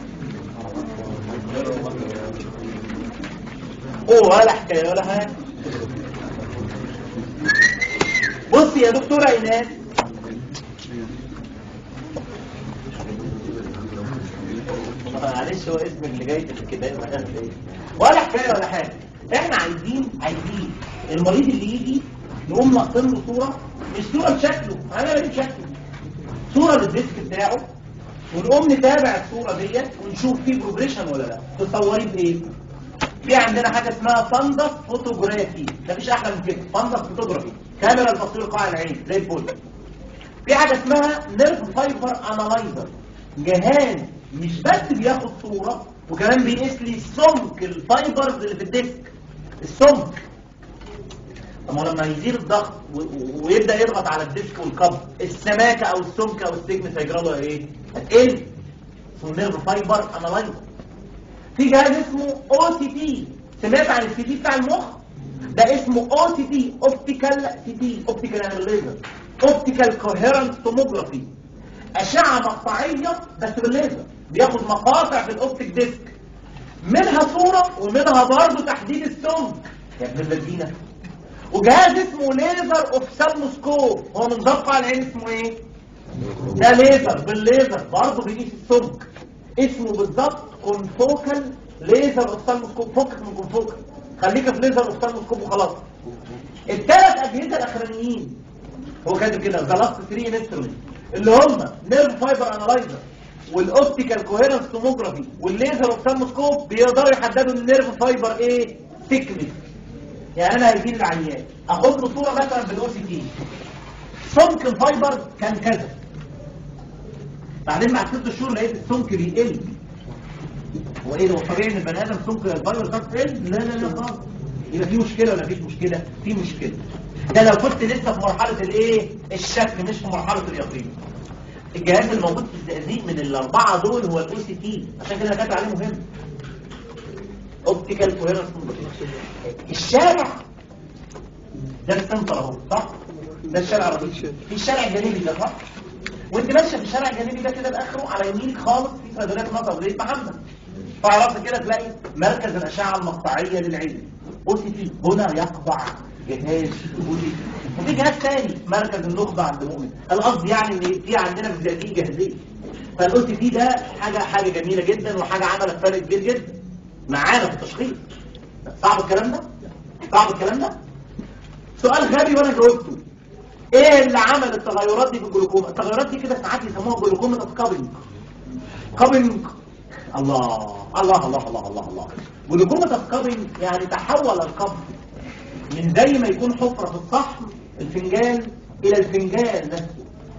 S2: ولا حكايه ولا حاجه. بصي يا دكتوره ايناس، معلش هو اسم اللي جاي في الكتاب ايه؟ ولا حكايه ولا حاجه. احنا عايزين المريض اللي يجي نقوم نقطن له صوره، مش صوره بشكله، هنعمل بشكله صوره للديسك بتاعه، ونقوم نتابع الصوره ديت ونشوف فيه بروجريشن ولا لا. تصوري بايه؟ في عندنا حاجه اسمها فندس فوتوغرافي، مفيش احلى من كده، فندس فوتوغرافي، كاميرا لتصوير قاع العين زي الفل. في حاجه اسمها نيرف فايبر انالايزر، جهاز مش بس بياخد صوره وكمان بيقيس لي سمك الفايبرز اللي في الديسك، السمك. طب لما يزيد الضغط ويبدا يضغط على الديسك والقبض، السماكه او السمك او السيجنس هيجرى له ايه؟ هتقل. اسمه نيرف فايبر انالايزر. في جهاز اسمه او سي تي، سمعت عن السي تي بتاع المخ؟ ده اسمه او سي تي، اوبتيكال سي تي، اوبتيكال يعني الليزر، اوبتيكال كوهيرنت توموجرافي، اشعه مقطعيه بس بالليزر، بياخد مقاطع في الاوبتيك ديسك، منها صوره ومنها برضه تحديد السمك يا ابن الذين. وجهاز اسمه ليزر اوفثالموسكوب، هو من ضفع العين اسمه ايه؟ ده ليزر بالليزر برضه بيقيس السمك، اسمه بالظبط كونفوكال ليزر اوفثالموسكوب. فكك من كونفوكال، خليك في ليزر اوفثالموسكوب وخلاص. الثلاث اجهزه الاخرانيين هو كاتب كده ذا لاست 3 انسترومنت اللي هم نيرف فايبر انالايزر والاوبتيكال كوهيرنس توموجرافي والليزر اوفثالموسكوب، بيقدروا يحددوا النيرف فايبر ايه؟ ثيكنس. يعني انا هيجي لي العيان اخد له صوره مثلا بالاو سي تي، سمك الفايبر كان كذا، بعدين بعد 6 شهور لقيت السمك بيقل. هو ايه ده؟ هو طبيعي ان البني ادم سمك الفايبر بتاعته تقل؟ لا لا لا خالص. يبقى في مشكله ولا مفيش مشكله؟ في مشكله. ده لو كنت لسه في مرحله الايه؟ الشك، مش في مرحله اليقين. الجهاز الموجود في الزقازيق من الاربعه دول هو الاو سي تي، عشان كده كاتب عليه مهم، اوبتيكال كوهيرنس. الشارع ده السنتر اهو، صح؟ ده الشارع الرئيسي. في الشارع الجانبي ده، صح؟ وانت ماشيه في الشارع الجانبي ده كده لاخره، على يمينك خالص في صيدليه نظر زي محمد، فعرفت كده تلاقي مركز الاشعه المقطعيه للعين او سي تي. هنا يخضع جهاز او سي تي. وفي جهاز ثاني مركز النخبه عند مؤمن. القصد يعني ان في عندنا في الزقازيق جهازين. فالاو سي تي ده حاجه جميله جدا، وحاجه عملت فرق كبير جدا معانا في التشخيص. صعب الكلام ده؟ صعب الكلام ده؟ سؤال غبي وانا جاوبته. ايه اللي عمل التغيرات دي في الجلوكوما؟ التغيرات دي كده ساعات يسموها جلوكوما كابينج. كابينج، الله الله الله الله الله الله. جلوكوما كابينج يعني تحول القبض من زي ما يكون حفرة في الصحن الفنجان الى الفنجان نفسه.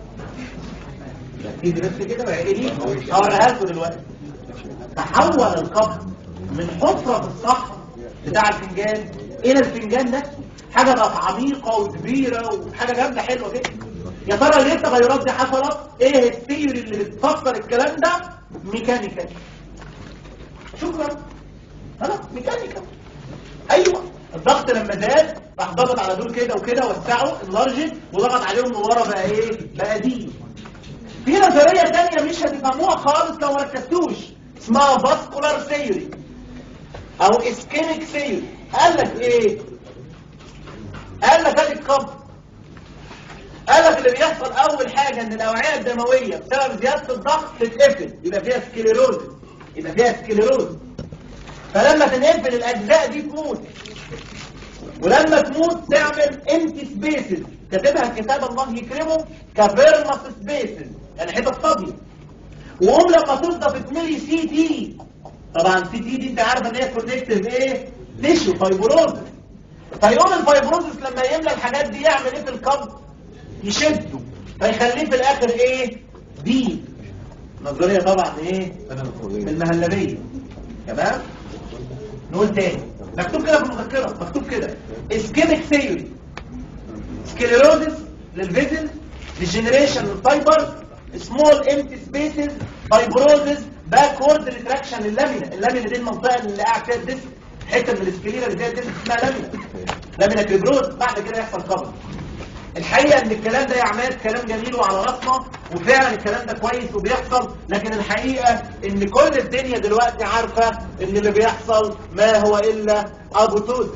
S2: في بس كده بقى ايه؟ هوريها لكم دلوقتي. تحول القبض من حفرة في الصحن بتاع الفنجان الى الفنجان نفسه. حاجة بقت عميقة وكبيرة وحاجة جامدة حلوة كده. يا ترى ليه التغيرات دي حصلت؟ ايه الثيوري اللي بتفسر الكلام ده؟ ميكانيكال. شكرا. خلاص ميكانيكال. ايوه الضغط لما زاد راح ضغط على دول كده وكده، وسعوا اللارجت وضغط عليهم من ورا، بقى ايه؟ بقى دي. في نظرية تانية مش هتفهموها خالص لو ما ركزتوش، اسمها فاسكولار ثيوري او اسكيميك ثيوري. قال لك ايه؟ قال لك ادي القبض. قال لك اللي بيحصل اول حاجه ان الاوعيه الدمويه بسبب زياده الضغط تتقفل، يبقى فيها سكليروز، يبقى فيها سكليروز. فلما تنقفل الاجزاء دي تموت، ولما تموت تعمل امتي سبيسز، كاتبها كتاب الله يكرمه كفيرماس سبيسز، يعني حتت فاضيه. وقوم لما تفضى تتملي سي تي. طبعا سي تي دي انت عارفه ان هي كونكتيف ايه؟ تيشو فايبروزس. فيقوم الفايبروزس لما يملى الحاجات دي يعمل ايه في القبض؟ يشده، فيخليه في الاخر ايه؟ دي نظريه طبعا ايه؟ المهلبيه. تمام؟ نقول تاني، مكتوب كده في المذكره، مكتوب كده اسكيميك ثيوري، سكليروزس للفيزل، ديجنريشن للفايبرز، سمول امتي سبيسز، فايبروزس، باكورد ريتراكشن لللامينا. اللامينا دي المنطقه اللي قاعد فيها الديسك، حته من السكليرا اللي فيها الديسك اسمها لامينا، لامينا كريبروز. بعد كده يحصل قبض. الحقيقه ان الكلام ده يا عماد كلام جميل وعلى راسنا، وفعلا الكلام ده كويس وبيحصل، لكن الحقيقه ان كل الدنيا دلوقتي عارفه ان اللي بيحصل ما هو الا ابوبتوزس.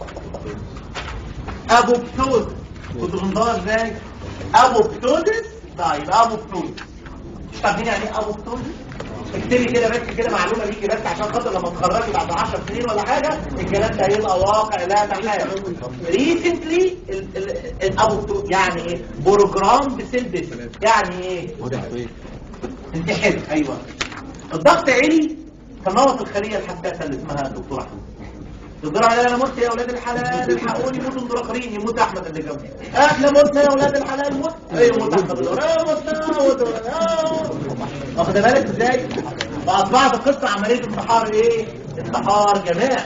S2: ابوبتوزس كنتوا بتنطقوا ازاي؟ ابوبتوزس. طيب ابوبتوزس مش عارفين يعني ايه ابوبتوزس؟ اكتبي كده بس كده معلومه ليكي بس عشان خاطر لما تخرجي بعد 10 سنين ولا حاجه الكلام ده هيبقى واقع لا محاله. ريسنتلي الابوبتوزس يعني ايه؟ بروجرام بسيل، يعني ايه؟ انت حلو. ايوه الضغط عالي تموت الخليه الحساسه اللي اسمها دكتور احمد. يضرب عليا انا مت يا اولاد الحلال الحقوني يموتوا الدراقرين يموت احمد اللي جنبي احنا متنا يا اولاد الحلال موت يموت احمد اللي واخد بالك ازاي؟ فاصبحت القصه عمليه انتحار ايه؟ انتحار جماعي.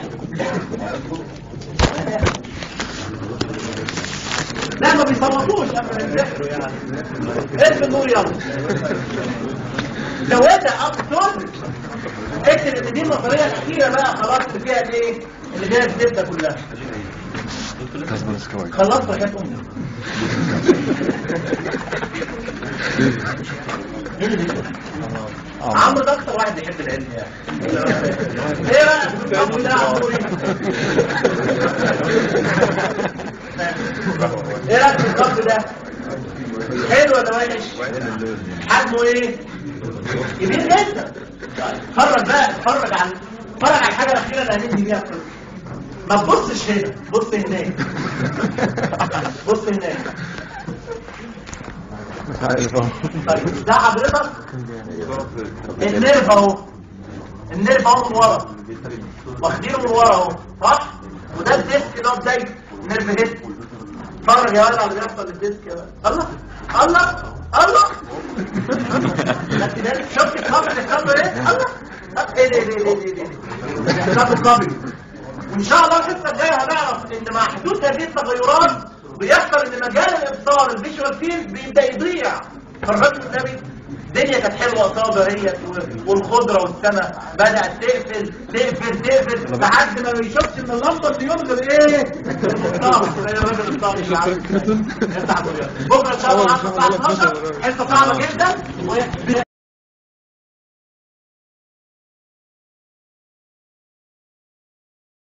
S2: لا ما بيصوتوش قبل ينتحروا يعني. اقفل النور يلا. لو انت اقصد اكتب ان دي النظريه الاخيره بقى خلاص اللي فيها الايه؟ اللي فيها الزبده كلها. خلصت يا كابتن امي. عمرو ده اكتر واحد بيحب العلم يعني. ايه بقى؟ عمرو ده عمرو ايه؟ ايه رايك في الخط ده؟ حلو ولا وحش؟ حجمه ايه؟ كبير جدا. اتفرج بقى اتفرج على الحاجه الاخيره اللي هننهي بيها القصه. ما تبصش هنا، بص هناك. بص هناك. طيب ده حضرتك النيرف اهو. النيرف اهو من ورا. واخدينه من ورا اهو، صح؟ وده الديسك اللي هو بدايته النيرف هيد. اتفرج يا ولد على اللي بيحصل للديسك يا ولد. الله الله الله. شفت الخبر ايه؟ الله. ايه ده الخبر. وان شاء الله الحصه الجايه هنعرف ان مع حدوث هذه التغيرات بيحصل ان مجال الابصار الفيجوال فيلد بيبدا يضيع. فرجت النبي الدنيا كانت حلوه قصاده هي والخضره والسماء بدات تقفل لحد ما بيشوفش ان اللمبه اللي ينظر ايه؟ المصطلح زي الراجل الصالح بكره ان شاء الله 10 الساعه 12 حصه صعبه جدا